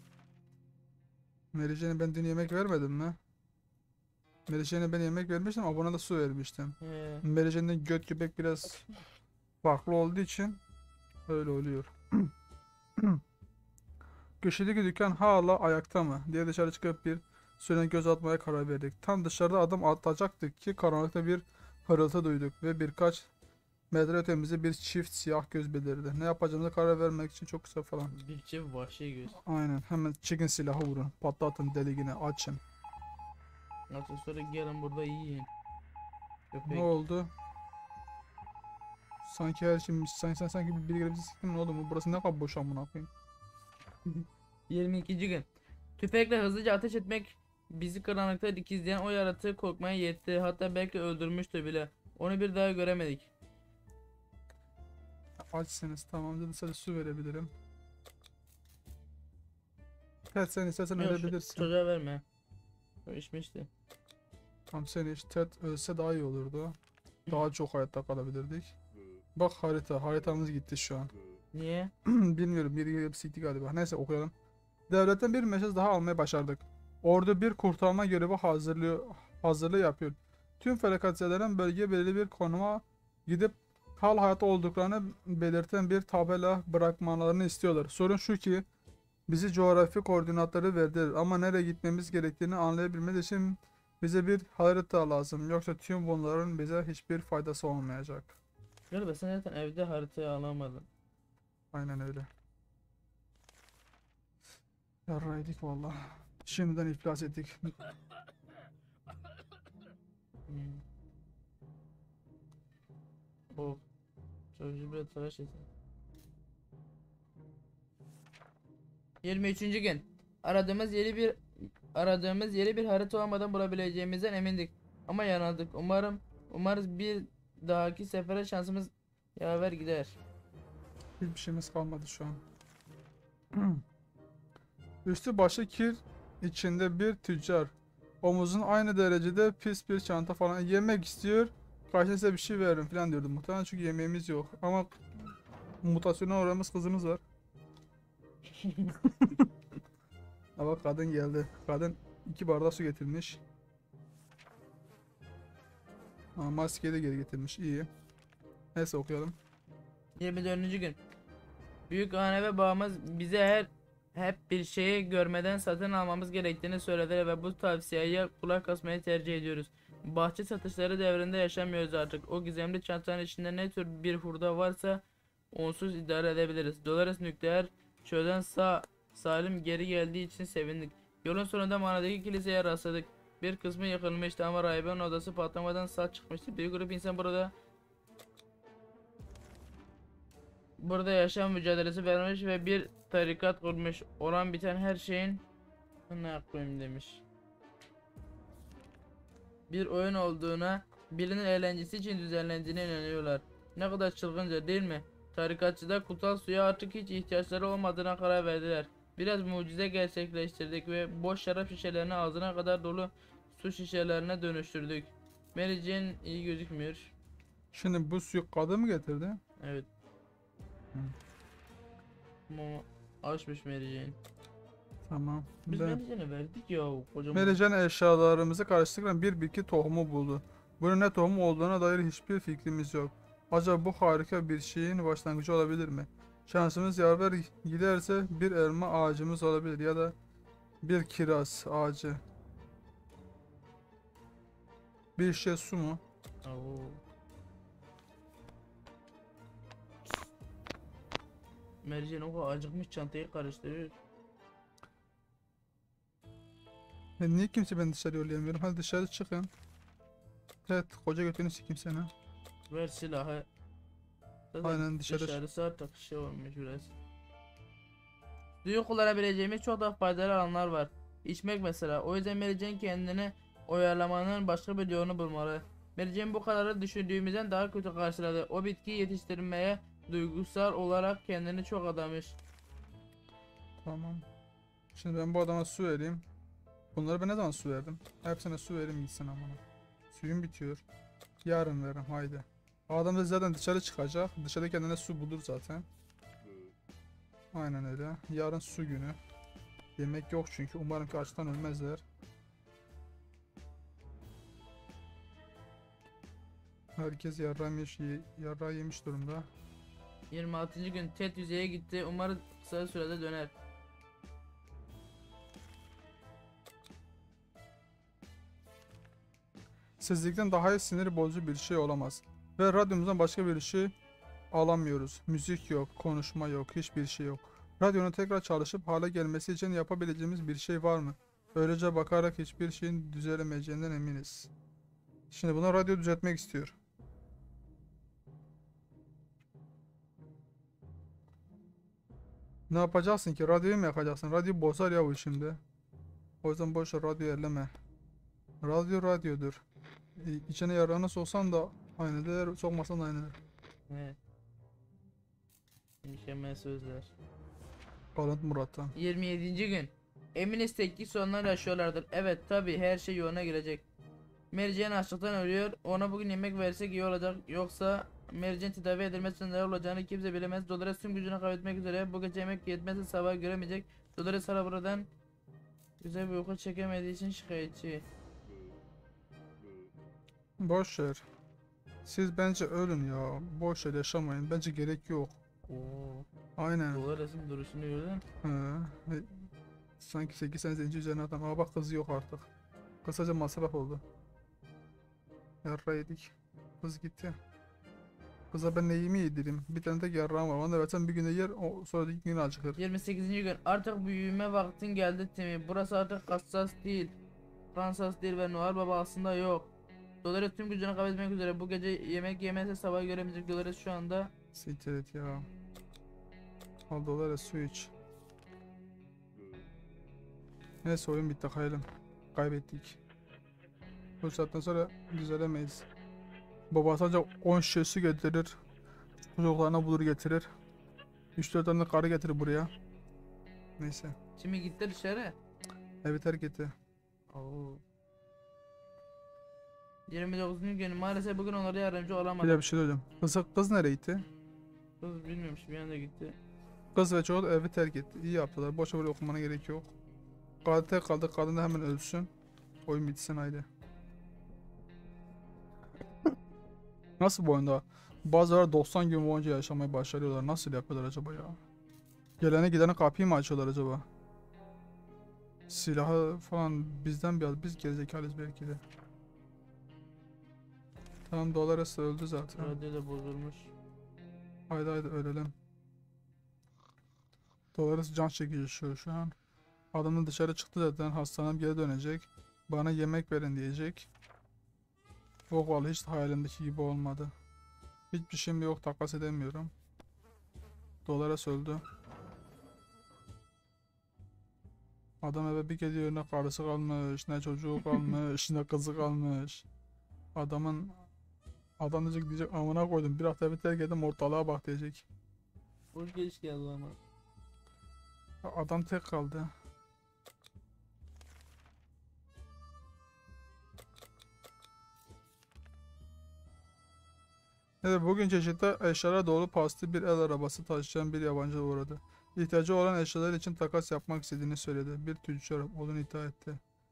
Mary Jane'e ben dün yemek vermedim mi? Mary Jane'e ben yemek vermiştim ama buna da su vermiştim. Ee, Mary Jane'in göt göbek biraz farklı olduğu için öyle oluyor. Köşedeki dükkan hala ayakta mı diye dışarı çıkıp bir süre göz atmaya karar verdik. Tam dışarıda adım atacaktık ki karanlıkta bir hırıltı duyduk ve birkaç Metre ötemizde bir çift siyah göz belirdi. Ne yapacağımıza karar vermek için çok kısa falan. Bir çift vahşi göz. Aynen, hemen çıkın silahı vurun. Patlatın deliğini açın. Nasıl sonra gelin burada yiyin. Ne Köpek. oldu? Sanki her şey sanki sen sanki bir biri gelip bizi siktin, ne oldu mu? Burası ne kadar boş amına koyayım. yirmi ikinci gün. Tüfekle hızlıca ateş etmek bizi karanlıkta dikizleyen o yaratığı korkmaya yetti. Hatta belki öldürmüştü bile. Onu bir daha göremedik. Açsınız, tamam dedi, sadece su verebilirim. Ted sen istersen Yok, şu ölebilirsin. çocuğa verme. O içmişti. Tamam, sen iç. Ted ölse daha iyi olurdu. Daha çok hayatta kalabilirdik. Bak harita, haritamız gitti şu an. Niye? Bilmiyorum, biri gelip sikti galiba. Neyse okuyalım. Devletten bir mesaj daha almayı başardık. Ordu bir kurtarma görevi hazırlıyor, hazırlığı yapıyor. Tüm felakatçilerin bölgeye belirli bir konuma gidip hal hayatı olduklarını belirten bir tabela bırakmalarını istiyorlar. Sorun şu ki bizi coğrafi koordinatları verdiler ama nereye gitmemiz gerektiğini anlayabilmemiz için bize bir harita lazım. Yoksa tüm bunların bize hiçbir faydası olmayacak. Galiba sen zaten evde haritayı alamadın. Aynen öyle. Yarraydık valla. Şimdiden iflas ettik. Hmm. Of. Çocuğu biraz tıraş etsin. yirmi üçüncü gün. Aradığımız yeri bir aradığımız yeri bir harita olmadan bulabileceğimizden emindik. Ama yanıldık. Umarım umarız bir dahaki sefere şansımız yaver gider. Hiçbir şeyimiz kalmadı şu an. Üstü başı kir içinde bir tüccar. Omuzun aynı derecede pis bir çanta falan. Yemek istiyor. Karşına size bir şey veririm falan diyordu. Muhtemelen çünkü yemeğimiz yok. Ama mutasyona uğramış kızımız var. Ama kadın geldi. Kadın iki bardak su getirmiş. Aa, maskeyi de geri getirmiş. İyi. Neyse okuyalım. yirmi dördüncü gün. Büyük anne ve babamız bize her hep bir şeyi görmeden satın almamız gerektiğini söylediler ve bu tavsiyeye kulak asmayı tercih ediyoruz. Bahçe satışları devrinde yaşamıyoruz artık. O gizemli çantanın içinde ne tür bir hurda varsa onsuz idare edebiliriz. Dolores nükleer çölden sağ salim geri geldiği için sevindik. Yolun sonunda mağaradaki kiliseye rastladık. Bir kısmı yıkılmıştı ama rahibenin odası patlamadan sağ çıkmıştı. Bir grup insan burada Burada yaşam mücadelesi vermiş ve bir tarikat kurmuş. Olan biten her şeyin ne koyayım demiş. Bir oyun olduğuna, birinin eğlencesi için düzenlendiğine inanıyorlar. Ne kadar çılgınca değil mi? Tarikatçılar kutsal suya artık hiç ihtiyaçları olmadığına karar verdiler. Biraz mucize gerçekleştirdik ve boş şarap şişelerini ağzına kadar dolu su şişelerine dönüştürdük. Mary Jane iyi gözükmüyor. Şimdi bu suyu kadın mı getirdi? Evet. Hı. Ama açmış Mary Jane. Tamam. Biz Ben... Mary Jane'e verdik ya kocaman. Merican eşyalarımızı karıştıran bir bitki tohumu buldu. Bunun ne tohumu olduğuna dair hiçbir fikrimiz yok. Acaba bu harika bir şeyin başlangıcı olabilir mi? Şansımız yaver giderse bir elma ağacımız olabilir ya da bir kiraz ağacı. Bir şişe su mu? Oo. Mary Jane o kadar acıkmış çantayı karıştırıyor. Ya niye kimse beni dışarı yollayamıyorum? Hadi dışarı çıkın. Evet, koca götünü sikeyim seni. Ver silahı. Zaten Aynen, dışarı- dışarısı artık şey olmuş biraz. Suyu kullanabileceğimiz çok daha faydalı alanlar var. İçmek mesela. O yüzden Mary Jane kendini oyalamanın başka bir yolunu bulmalı. Mary Jane bu kararı düşündüğümüzden daha kötü karşıladı. O bitkiyi yetiştirmeye duygusal olarak kendini çok adamış. Tamam. Şimdi ben bu adama su vereyim. Bunları ben ne zaman su verdim? Hepsine su vereyim gitsin amına. Suyum bitiyor. Yarın veririm haydi. O adam da zaten dışarı çıkacak. Dışarıda kendine su bulur zaten. Aynen öyle. Yarın su günü. Yemek yok çünkü. Umarım ki açtan ölmezler. Herkes yarrağı yemiş, yarrağı yemiş durumda. yirmi altıncı gün Ted yüzeye gitti. Umarım kısa sürede döner. Sizlikten daha iyi sinir bozucu bir şey olamaz. Ve radyomuzdan başka bir şey alamıyoruz. Müzik yok, konuşma yok, hiçbir şey yok. Radyonun tekrar çalışıp hale gelmesi için yapabileceğimiz bir şey var mı? Böylece bakarak hiçbir şeyin düzelemeyeceğinden eminiz. Şimdi buna radyo düzeltmek istiyor. Ne yapacaksın ki? Radyoyu mu yakacaksın? Radyo bozar ya bu şimdi. O yüzden boş ver, radyo elleme. Radyo radyodur. İ- İçine yararını soksan da aynıdır, sokmasan da aynıdır. Evet. Mükemmel sözler. Alıntı Murat'tan. yirmi yedinci gün. Eminiz teknik sorunlar yaşıyorlardır. Evet tabi her şey yoluna girecek. Mercan açlıktan ölüyor. Ona bugün yemek versek iyi olacak. Yoksa Mercan tedavi edilmezse neler olacağını kimse bilemez. Dolores tüm gücünü kaybetmek üzere. Bu gece yemek yetmezse sabah göremeyecek. Dolores hala buradan güzel bir uyku çekemediği için şikayetçi. Boş ver. Siz bence ölün ya. Boş ver, yaşamayın. Bence gerek yok. Oo. Aynen. Dolores'in duruşunu gördün. He. He. Sanki sekiz sene zenci üzerine adam. Ama bak kızı yok artık. Kısaca masraf oldu. Yarra yedik. Kız gitti. Kıza ben neyimi yedireyim? Bir tane tek yarrağım var. Onu da versen bir günde yer, o sonraki gün acıkır. yirmi sekizinci gün. Artık büyüme vaktin geldi Timmy. Burası artık Kansas değil. Kansas değil ve Noel Baba aslında yok. Dolores tüm gücünü kaybetmek üzere. Bu gece yemek yemezse sabah göremeyecek. Dolores şu anda Siktir et ya. Al dolara su iç. Neyse, oyun bitti, kayalım. Kaybettik. Bu saatten sonra düzelemeyiz. Baba sadece on şişesi getirir. Çocuklarına bulur getirir. üç dört tane karı getirir buraya. Neyse. şimdi gitti dışarı. Evi terk etti. Oo. yirmi dokuzuncu gün. Maalesef bugün onlara yardımcı Bir olamadım. de bir şey söyleyeceğim. Kız, kız nereye gitti? Kız bilmiyorum bir anda gitti. Kız ve çocuk evi terk etti. İyi yaptılar. Boşa böyle okumana gerek yok. Kadın tek kaldı. Kadın da hemen ölsün. Oyun bitsin haydi. Nasıl bu oyunda? Bazıları doksan gün boyunca yaşamayı başarıyorlar. Nasıl yapıyorlar acaba ya? Gelene gidene kapıyı mı açıyorlar acaba? Silahı falan bizden biraz. Biz gerizekalıyız belki de. Tamam, Dolores öldü zaten. Radyo da bozulmuş. Haydi haydi ölelim. Dolores can çekici şu, şu an. Adamın dışarı çıktı zaten. Hastanem geri dönecek. Bana yemek verin diyecek. Yok vallahi hiç hayalimdeki gibi olmadı. Hiçbir şeyim de yok, takas edemiyorum. Dolores öldü. Adam eve bir geliyor, ne karısı kalmış, ne çocuğu kalmış, ne kızı kalmış. Adamın Adam diyecek, diyecek amına koydum, bir hafta evi terk edip ortalığa bak diyecek. Hoş geliş geldi ama. Adam tek kaldı. Evet, bugün çeşitli eşyalara dolu paslı bir el arabası taşıyan bir yabancı uğradı. İhtiyacı olan eşyalar için takas yapmak istediğini söyledi. Bir tüccar onu ithal etti.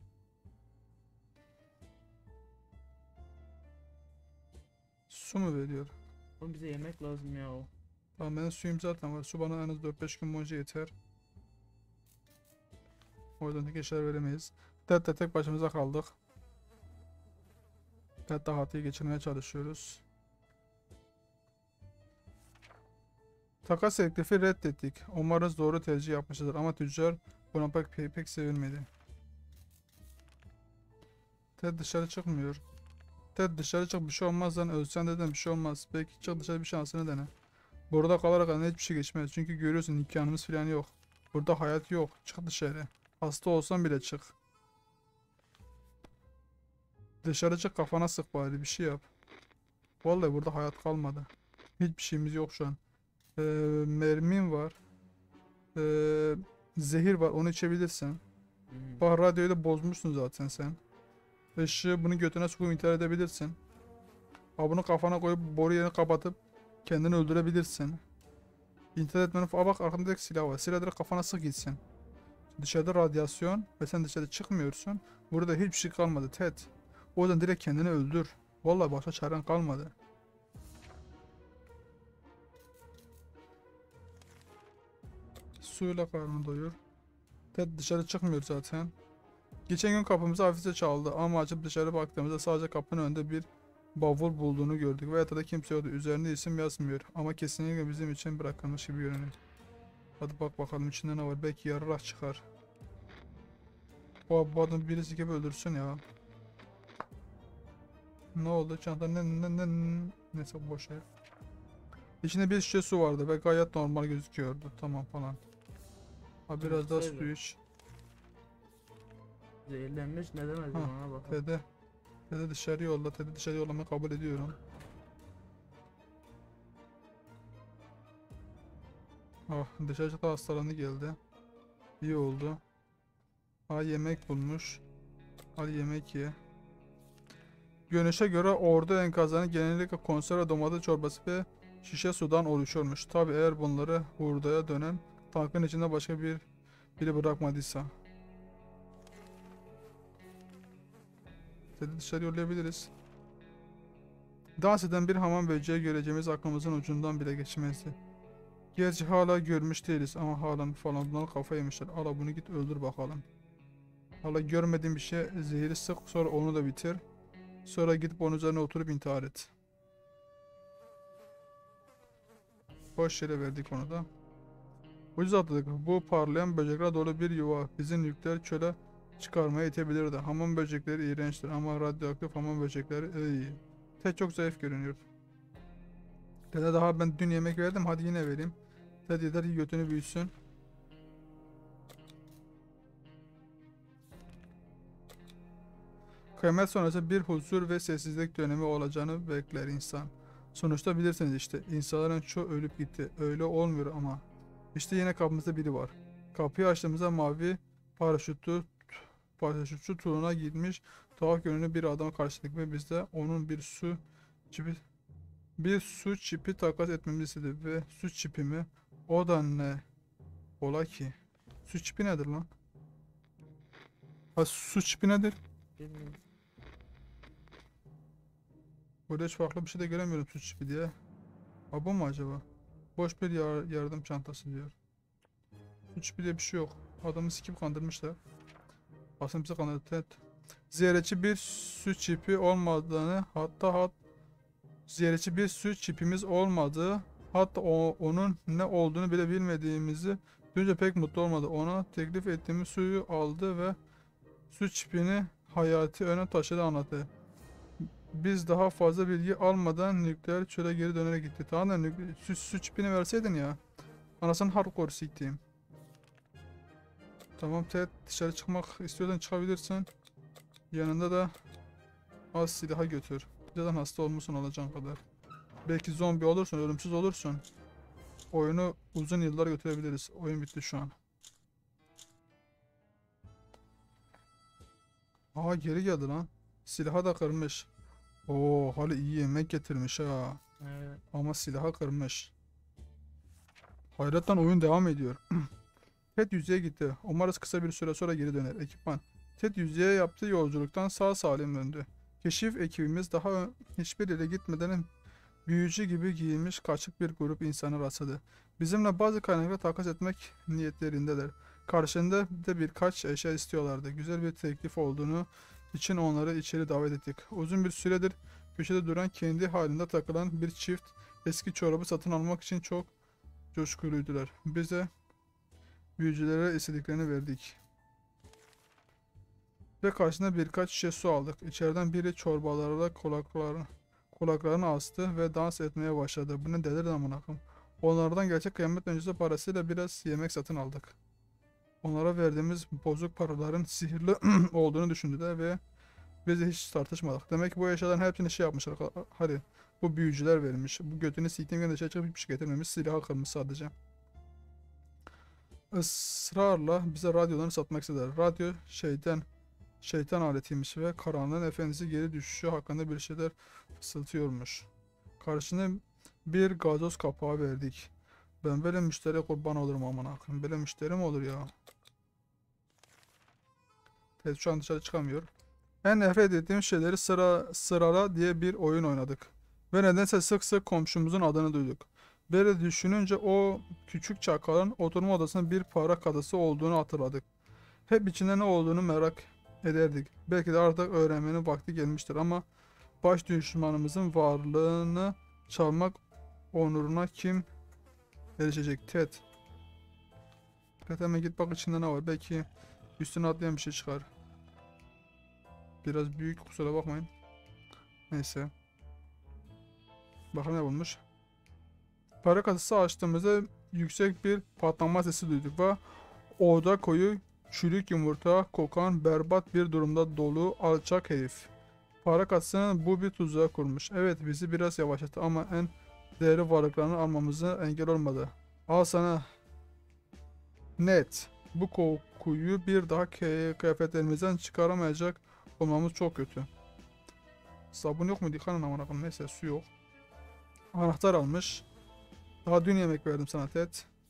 Su mu veriyor? Oğlum bize yemek lazım ya. Tamam, benim suyum zaten var. Su bana en az dört beş gün boyunca yeter. O yüzden tek eşyalar veremeyiz. Ted de tek başımıza kaldık. Ted tahtayı geçirmeye çalışıyoruz. Takas teklifi reddettik. Umarız doğru tercih yapmışızdır ama tüccar buna pek, pek, pek sevinmedi. Ted dışarı çıkmıyor. Ted dışarı çık, bir şey olmaz lan, ölsen dedim, bir şey olmaz. Belki çık dışarı, bir şansını dene. Burada kalarak eline hiçbir şey geçmez. Çünkü görüyorsun nikahımız falan yok. Burada hayat yok. Çık dışarı. Hasta olsan bile çık. Dışarı çık, kafana sık bari, bir şey yap. Vallahi burada hayat kalmadı. Hiçbir şeyimiz yok şu an. Ee, mermin var. Ee, zehir var, onu içebilirsin. Hmm. Bak, radyoyu da bozmuşsun zaten sen. Işığı bunu götüne sokup intihar edebilirsin. Ha, bunu kafana koyup boru yerini kapatıp kendini öldürebilirsin. İntihar etmenin falan, bak arkamda direkt silah var. Silah direkt kafana sık gitsin. Dışarıda radyasyon ve sen dışarı çıkmıyorsun. Burada hiçbir şey kalmadı Ted. O yüzden direkt kendini öldür. Vallahi başka çaren kalmadı. Suyla karnını doyur. Ted dışarı çıkmıyor zaten. Geçen gün kapımızı hafifçe çaldı ama açıp dışarı baktığımızda sadece kapının önünde bir bavul bulduğunu gördük ve yatada kimse yoktu. Üzerinde isim yazmıyor ama kesinlikle bizim için bırakılmış gibi görünüyor. Hadi bak bakalım içinde ne var. Belki yararah çıkar. O bu adam birisi gibi öldürsün ya. Ne oldu? Çanta ne ne ne neyse boş ver. İçinde bir şişe su vardı ve gayet normal gözüküyordu. Tamam falan. Ha biraz daha su iç. Zehirlenmiş, neden acaba, Ha, ona bakalım. Tede. Tede dışarı yolla. Tede dışarı yollamayı kabul ediyorum. Ah dışarı çıktı, hastalandı geldi. İyi oldu. Ha yemek bulmuş. Hadi yemek ye. Görünüşe göre ordu enkazlarının genellikle konserve domates çorbası ve şişe sudan oluşuyormuş. Tabi eğer bunları hurdaya dönen tankın içinde başka bir biri bırakmadıysa. Dedi dışarı yollayabiliriz. Dans eden bir hamam böceği göreceğimiz aklımızın ucundan bile geçmezdi. Gerçi hala görmüş değiliz ama halen falan bunlar kafa yemişler. Ala bunu git öldür bakalım. Hala görmediğin bir şey zehiri sık, sonra onu da bitir. Sonra gidip onun üzerine oturup intihar et. Boş yere verdik onu da. Ucuz atladık. Bu parlayan böcekler dolu bir yuva bizi nükleer çöle çıkarmaya itebilirdi. Hamam böcekleri iğrençtir ama radyoaktif hamam böcekleri iyi. Ted çok zayıf görünüyordu. Ted'e daha ben dün yemek verdim, hadi yine vereyim. Ted yeter ki götünü büyütsün. Kıyamet sonrası bir huzur ve sessizlik dönemi olacağını bekler insan. Sonuçta bilirsiniz işte, insanların çoğu ölüp gitti. Öyle olmuyor ama. İşte yine kapımızda biri var. Kapıyı açtığımızda mavi paraşütü paraşütçü turuna gitmiş tuhaf görünümlü bir adam karşıladık ve biz de onun bir su çipi bir su çipi takas etmemizi istedi ve su çipi mi? O da ne ola ki? Su çipi nedir lan? Ha su çipi nedir? Bilmiyorum. Burada hiç farklı bir şey de göremiyorum su çipi diye. Ha bu mu acaba? Boş bir yar- yardım çantası diyor. Su çipi diye bir şey yok. Adamı sikip kandırmışlar. Aslında bizi kandırdı. Ziyaretçi bir su çipi olmadığını, hatta hat ziyaretçi bir su çipimiz olmadığı, hatta o, onun ne olduğunu bile bilmediğimizi duyunca pek mutlu olmadı. Ona teklif ettiğimiz suyu aldı ve su çipini hayati öne taşıdı anlattı. Biz daha fazla bilgi almadan nükleer çöle geri dönerek gitti. Tamam da nükleer, su, su çipini verseydin ya. Anasını hardcore siktiğim. Tamam Ted, dışarı çıkmak istiyorsan çıkabilirsin. Yanında da az silahı götür. Zaten hasta olmuşsun olacağın kadar. Belki zombi olursun, ölümsüz olursun. Oyunu uzun yıllar götürebiliriz. Oyun bitti şu an. Aa geri geldi lan. Silahı da kırmış. Oo hali iyi yemek getirmiş ha. Evet. Ama silahı kırmış. Hayretten oyun devam ediyor. Ted yüzeye gitti. Umarız kısa bir süre sonra geri döner. Ekipman. Ted yüzeye yaptığı yolculuktan sağ salim döndü. Keşif ekibimiz daha hiçbir yere gitmeden büyücü gibi giyinmiş kaçık bir grup insanı rastladı. Bizimle bazı kaynakları takas etmek niyetlerindeler. Karşında da birkaç eşya istiyorlardı. Güzel bir teklif olduğunu için onları içeri davet ettik. Uzun bir süredir köşede duran, kendi halinde takılan bir çift eski çorabı satın almak için çok coşkuluydular. Bize büyücülere istediklerini verdik. Ve karşısında birkaç şişe su aldık. İçeriden biri çorbalarla kulaklarını, kulaklarını astı ve dans etmeye başladı. Bu ne delir amına koyayım. Onlardan gerçek kıyamet öncesi parasıyla biraz yemek satın aldık. Onlara verdiğimiz bozuk paraların sihirli olduğunu düşündüler ve biz de hiç tartışmadık. Demek ki bu eşyaların hepsini şey yapmışlar. Hadi bu büyücüler vermiş. Bu götünü siktiğim dışarı çıkıp hiçbir şey getirmemiş. Silahı kırmış sadece. Israrla bize radyolarını satmak istediler. Radyo şeytan şeytan aletiymiş ve karanlığın efendisi geri düşüşü hakkında bir şeyler fısıltıyormuş. Karşına bir gazoz kapağı verdik. Ben böyle müşteriye kurban olurum aman akım. Böyle müşteri mi olur ya? Evet şu an dışarı çıkamıyor. En nefret ettiğim şeyleri sıra sırala diye bir oyun oynadık. Ve nedense sık sık komşumuzun adını duyduk. Böyle düşününce o küçük çakalın oturma odasında bir para kadası olduğunu hatırladık. Hep içinde ne olduğunu merak ederdik. Belki de artık öğrenmenin vakti gelmiştir ama Baş düşmanımızın varlığını çalmak onuruna kim erişecek? Ted. Ted hemen git bak içinde ne var. Belki üstüne atlayan bir şey çıkar. Biraz büyük, kusura bakmayın. Neyse. Bakalım ne bulmuş. Para kasası açtığımızda yüksek bir patlama sesi duyduk ve oda koyu, çürük yumurta kokan berbat bir durumda dolu alçak herif. Para kasasını bu bir tuzağa kurmuş. Evet, bizi biraz yavaşlattı ama en değerli varlıklarını almamıza engel olmadı. Al sana. Net. Bu kokuyu bir daha kıyafetlerimizden çıkaramayacak olmamız çok kötü. Sabun yok mu? Dikkat edin amına koyayım. Neyse, su yok. Anahtar almış. Daha dün yemek verdim sana Ted.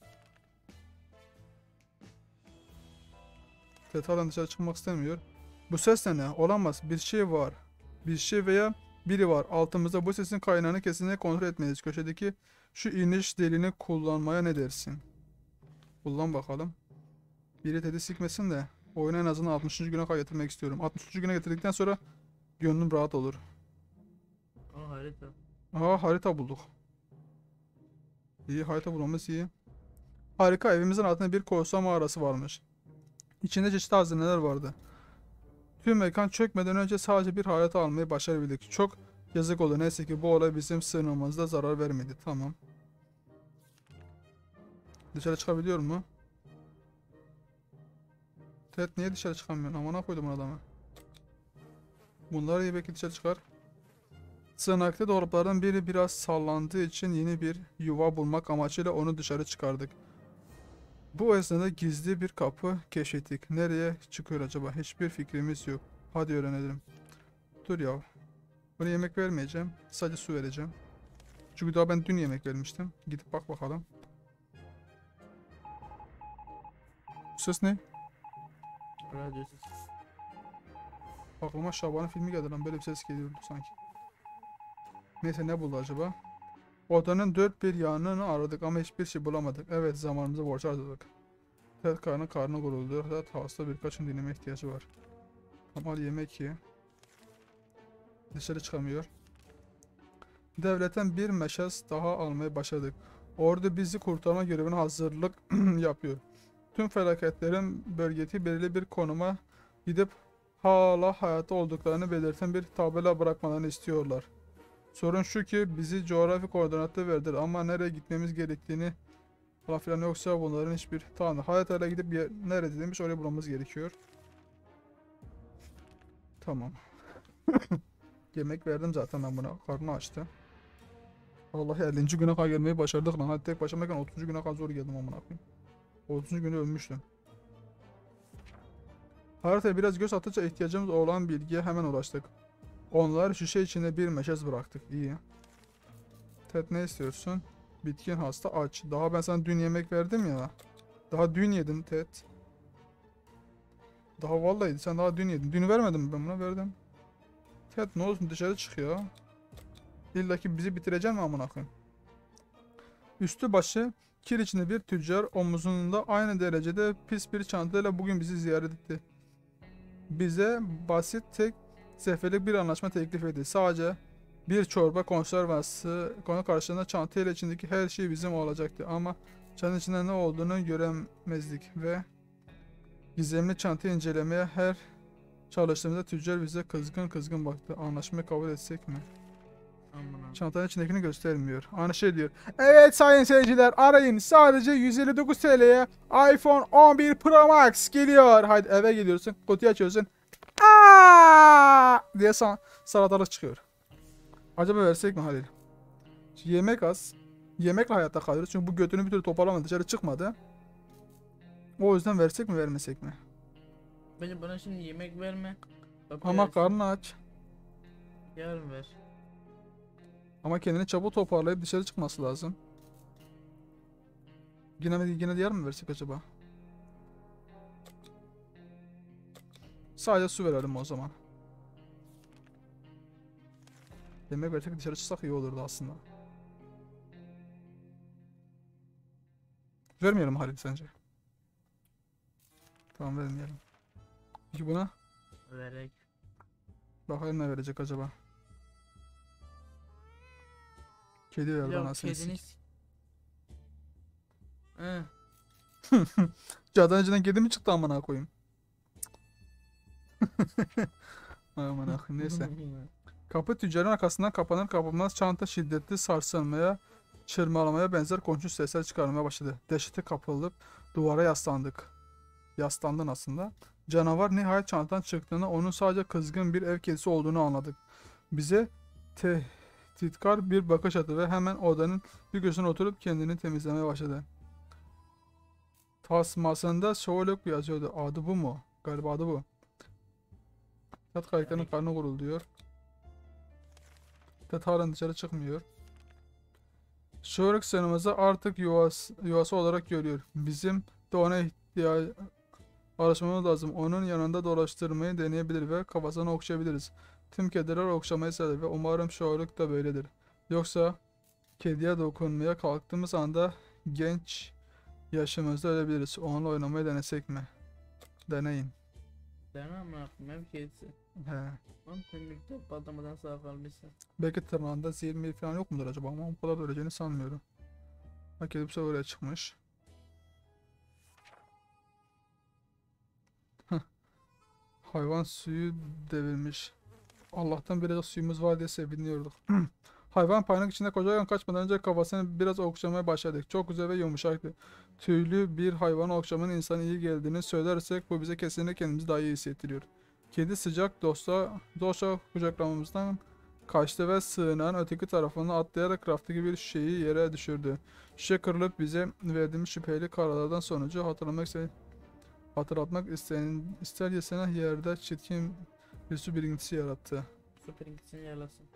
Ted halen dışarı çıkmak istemiyor. Bu ses ne? Olamaz. Bir şey var. Bir şey veya biri var. Altımızda bu sesin kaynağını kesinlikle kontrol etmeliyiz. Köşedeki şu iniş deliğini kullanmaya ne dersin? Kullan bakalım. Biri Ted'i sikmesin de oyunu en azından altmışıncı güne kadar getirmek istiyorum. altmışıncı güne getirdikten sonra gönlüm rahat olur. Aa, harita. Aha, harita bulduk. İyi, harita bulmamız iyi. Harika, evimizin altında bir korsan mağarası varmış. İçinde çeşitli hazineler vardı. Tüm mekan çökmeden önce sadece bir harita almayı başarabildik. Çok yazık oldu. Neyse ki bu olay bizim sığınmamıza zarar vermedi. Tamam. Dışarı çıkabiliyor mu? Ted niye dışarı çıkamıyorsun? Amına koydum adamı. Bunlar iyi, belki dışarı çıkar. Sığınaklı dolaplardan biri biraz sallandığı için yeni bir yuva bulmak amacıyla onu dışarı çıkardık. Bu esnada gizli bir kapı keşfettik. Nereye çıkıyor acaba? Hiçbir fikrimiz yok. Hadi öğrenelim. Dur ya. Buna yemek vermeyeceğim. Sadece su vereceğim. Çünkü daha ben dün yemek vermiştim. Gidip bak bakalım. Bu ses ne? Radyo sesi. Aklıma Şaban'ın filmi geldi lan. Böyle bir ses geliyordu sanki. Neyse, ne buldu acaba? Odanın dört bir yanını aradık ama hiçbir şey bulamadık. Evet, zamanımızı borç harcadık. Ted karnı karnı guruldu. Ted hasta, birkaçın dinleme ihtiyacı var. Ama yemek ye. Dışarı çıkamıyor. Devletten bir meşas daha almayı başardık. Ordu bizi kurtarma görevine hazırlık yapıyor. Tüm felaketlerin bölgeti belirli bir konuma gidip hala hayatta olduklarını belirten bir tabela bırakmalarını istiyorlar. Sorun şu ki bizi coğrafi koordinatı verdiler ama nereye gitmemiz gerektiğini falan filan, yoksa bunların hiçbir tamam. Haritayla gidip yer, nerede demiş, oraya bulmamız gerekiyor. Tamam. Yemek verdim zaten ben buna. Karnı açtı. Vallahi ellinci güne kadar gelmeyi başardık lan. Hadi tek başımayken otuzuncu güne kadar zor geldim amına koyayım. otuzuncu günde ölmüştüm. Haritaya biraz göz atınca ihtiyacımız olan bilgiye hemen ulaştık. Onlar şişe içinde bir meşez bıraktık. İyi. Ted ne istiyorsun? Bitkin, hasta, aç. Daha ben sana dün yemek verdim ya. Daha dün yedin Ted. Daha vallahi sen daha dün yedin. Dün vermedim mi ben buna? Verdim. Ted ne olsun, dışarı çık ya. İlla ki bizi bitireceksin mi amına koyayım? Üstü başı kir içinde bir tüccar omuzunda aynı derecede pis bir çantayla bugün bizi ziyaret etti. Bize basit tek seferlik bir anlaşma teklif etti. Sadece bir çorba konservası konu karşılığında çantayla içindeki her şey bizim olacaktı ama çantanın içinde ne olduğunu göremezdik ve gizemli çantayı incelemeye her çalıştığımızda tüccar bize kızgın kızgın baktı. Anlaşmayı kabul etsek mi? Amına. Çantanın içindekini göstermiyor. Aynı şey diyor. Evet sayın seyirciler, arayın. Sadece yüz elli dokuz T L'ye iPhone on bir Pro Max geliyor. Haydi eve gidiyorsun. Kutuyu açıyorsun. Aa! diye sana salatalık çıkıyor. Acaba versek mi Halil? Yemek az. Yemekle hayatta kalıyoruz. Çünkü bu götünü bir türlü toparlamadı. Dışarı çıkmadı. O yüzden versek mi vermesek mi? Bence bana şimdi yemek verme. Kapıyı Ama açsın. karnı aç. Yarın ver. Ama kendini çabuk toparlayıp dışarı çıkması lazım. Yine, yine de yarın mı versek acaba? Sadece su verelim o zaman. Yemek versek dışarı çıksak iyi olurdu aslında. Vermeyelim Halil sence? Tamam, vermeyelim. Peki buna? Verek. Bakalım ne verecek acaba? Kedi verdi Ya anasını sik. kediniz. Hı. Cadının içinden kedi mi çıktı amına koyayım? Ay amına koyayım neyse. Kapı tüccarın arkasından kapanır kapanmaz çanta şiddetli sarsılmaya, çırmalamaya benzer korkunç sesler çıkarmaya başladı. Dehşete kapılıp duvara yaslandık. Yaslandın aslında. Canavar nihayet çantadan çıktığını, onun sadece kızgın bir ev kedisi olduğunu anladık. Bize tehditkar bir bakış attı ve hemen odanın bir köşesine oturup kendini temizlemeye başladı. Tasmasında Sherlock yazıyordu. Adı bu mu? Galiba adı bu. Tat karakterinin Yani karnı gurulduyor. Tat halen dışarı çıkmıyor. Sherlock sınıfımızı artık yuvası, yuvası olarak görüyor. Bizim de ona ihtiyaç alışmamız lazım. Onun yanında dolaştırmayı deneyebilir ve kafasını okşayabiliriz. Tüm kediler okşamayı sever ve umarım Sherlock da böyledir. Yoksa kediye dokunmaya kalktığımız anda genç yaşımızda ölebiliriz. Onunla oynamayı denesek mi? Deneyin. dene amına koyayım, ev kedisi. He. Lan tümlükte patlamadan sağ kalmışsın. Belki tırnağında zehir meyil falan yok mudur acaba ama o kadar da öleceğini sanmıyorum. Bak kedi bu sefer oraya çıkmış. Hayvan suyu devirmiş. Allah'tan biraz suyumuz var diye seviniyorduk. Hayvan panik içinde koşarken kaçmadan önce kafasını biraz okşamaya başladık. Çok güzel ve yumuşaktı. Tüylü bir hayvanı okşamanın insana iyi geldiğini söylersek bu bize kesinlikle kendimizi daha iyi hissettiriyor. Kedi sıcak dostça, dostça kucaklamamızdan kaçtı ve sığınağın öteki tarafına atlayarak raftaki bir şeyi yere düşürdü. Şişe kırılıp bize verdiğimiz şüpheli kararlardan sonucu hatırlamak ise hatırlatmak isteyen istercesine yerde çirkin bir su birikintisi yarattı. Süper gitsin yalasın.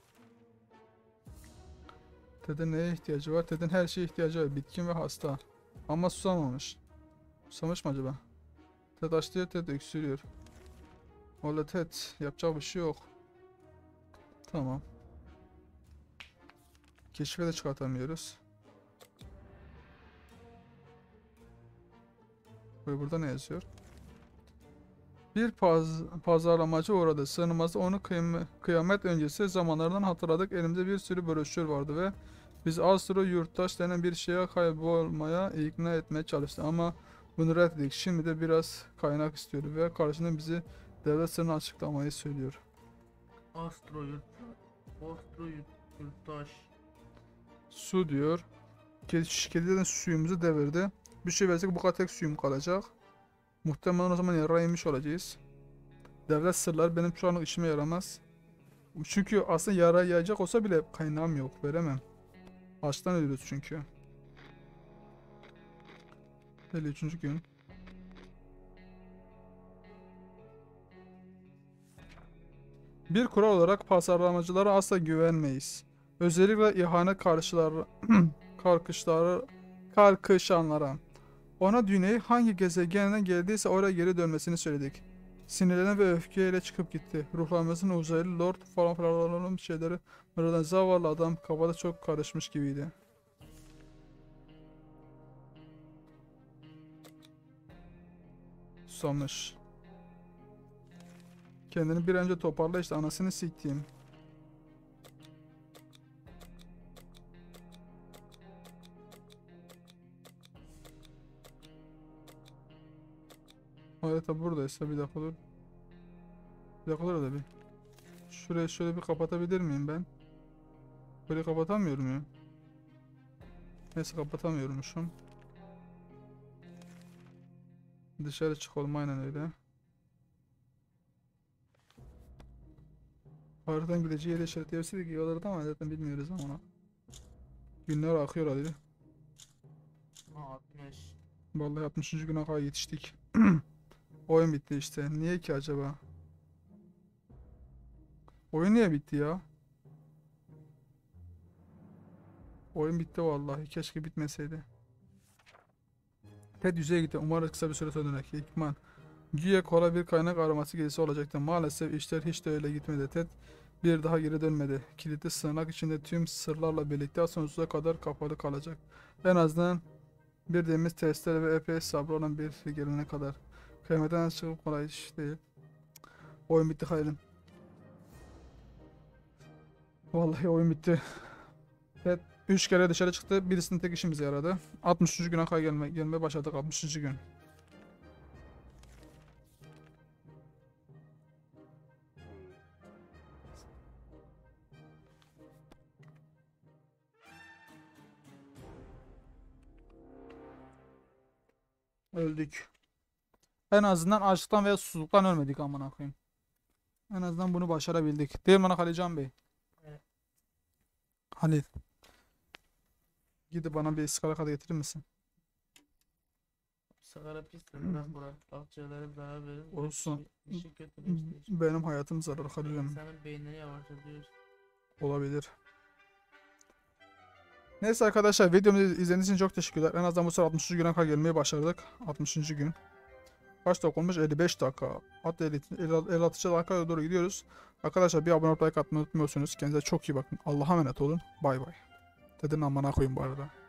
Ted'in neye ihtiyacı var? Ted'in her şeye ihtiyacı var. Bitkin ve hasta. Ama susamamış. Susamış mı acaba? Ted aç diyor, Ted öksürüyor. Ola Ted, yapacak bir şey yok. Tamam. Keşfe de çıkartamıyoruz. Ve burada ne yazıyor? Bir paz pazarlamacı uğradı. Sığınmazda onu kıyam- kıyamet öncesi zamanlardan hatırladık. Elimizde bir sürü broşür vardı ve biz Astro yurttaş denen bir şeye kaybolmaya ikna etmeye çalıştı ama bunu reddettik. Şimdi de biraz kaynak istiyor ve karşında bizi devlet sırrını açıklamayı söylüyor. Astro yurt. Astro yurt, yurttaş. Su diyor. Kedi, kediden suyumuzu devirdi. Bir şey versek bu kadar tek suyum kalacak. Muhtemelen o zaman yara yemiş olacağız. Devlet sırları benim şu anlık işime yaramaz. Çünkü aslında yara yayacak olsa bile kaynağım yok. Veremem. Açtan ölüyoruz çünkü. elli üçüncü gün. Bir kural olarak pazarlamacılara asla güvenmeyiz. Özellikle ihanet karşılar kalkışları kalkışanlara. Ona dünyayı hangi gezegenden geldiyse oraya geri dönmesini söyledik. Sinirlenen ve öfkeyle çıkıp gitti. Ruhlarımızın uzaylı lord falan falan şeyleri buradan zavallı adam kafada çok karışmış gibiydi. Susamış. Kendini bir önce toparla işte anasını siktiğim. Harita buradaysa bir dakika dur. Bir dakika dur da bir. Şurayı şöyle bir kapatabilir miyim ben? Böyle kapatamıyor muyum? Neyse kapatamıyormuşum. Dışarı çıkalım aynen öyle. Haritadan gideceği yeri işaretleyebilseydik iyi olurdu ama zaten bilmiyoruz ama. Günler akıyor hadi. altmış. Vallahi altmışıncı güne kadar yetiştik. Oyun bitti işte. Niye ki acaba? Oyun niye bitti ya? Oyun bitti vallahi. Keşke bitmeseydi. Ted yüzeye gitti. Umarız kısa bir süre sonra döner. İkman. Güya kolay bir kaynak araması gezisi olacaktı. Maalesef işler hiç de öyle gitmedi. Ted bir daha geri dönmedi. Kilitli sığınak içinde tüm sırlarla birlikte sonsuza kadar kapalı kalacak. En azından bir demiz testleri ve epey sabrı olan bir gelene kadar. Kıymetten çıkıp kolay iş değil. Oyun bitti hayrım. Vallahi oyun bitti. Ve üç kere dışarı çıktı. Birisinin tek işimize yaradı. altmış üçüncü güne kadar gelme, gelmeye başladık. altmışıncı gün. Öldük. En azından açlıktan veya susuzluktan ölmedik amına koyayım. En azından bunu başarabildik. Değil mi lan Halilcan Bey? Evet. Halil. Gidip bana bir ıskala kadar getirir misin? Sigara pis de bırak bırak. Akciğerlere zarar verir. Olsun. İşi, işi kötüleştirir. Benim hayatım zarar Halil'im. İnsanın beynini yavaşlatıyor. Olabilir. Neyse arkadaşlar, videomuzu izlediğiniz için çok teşekkürler. En azından bu sefer altmışıncı güne kadar gelmeye başardık. altmışıncı gün. Kaç dakika olmuş? elli beş dakika. Hatta elli, elli altı dakikaya doğru gidiyoruz. Arkadaşlar bir abone olup like atmayı unutmuyorsunuz. Kendinize çok iyi bakın. Allah'a emanet olun. Bay bay. Dedim amına koyayım bu arada.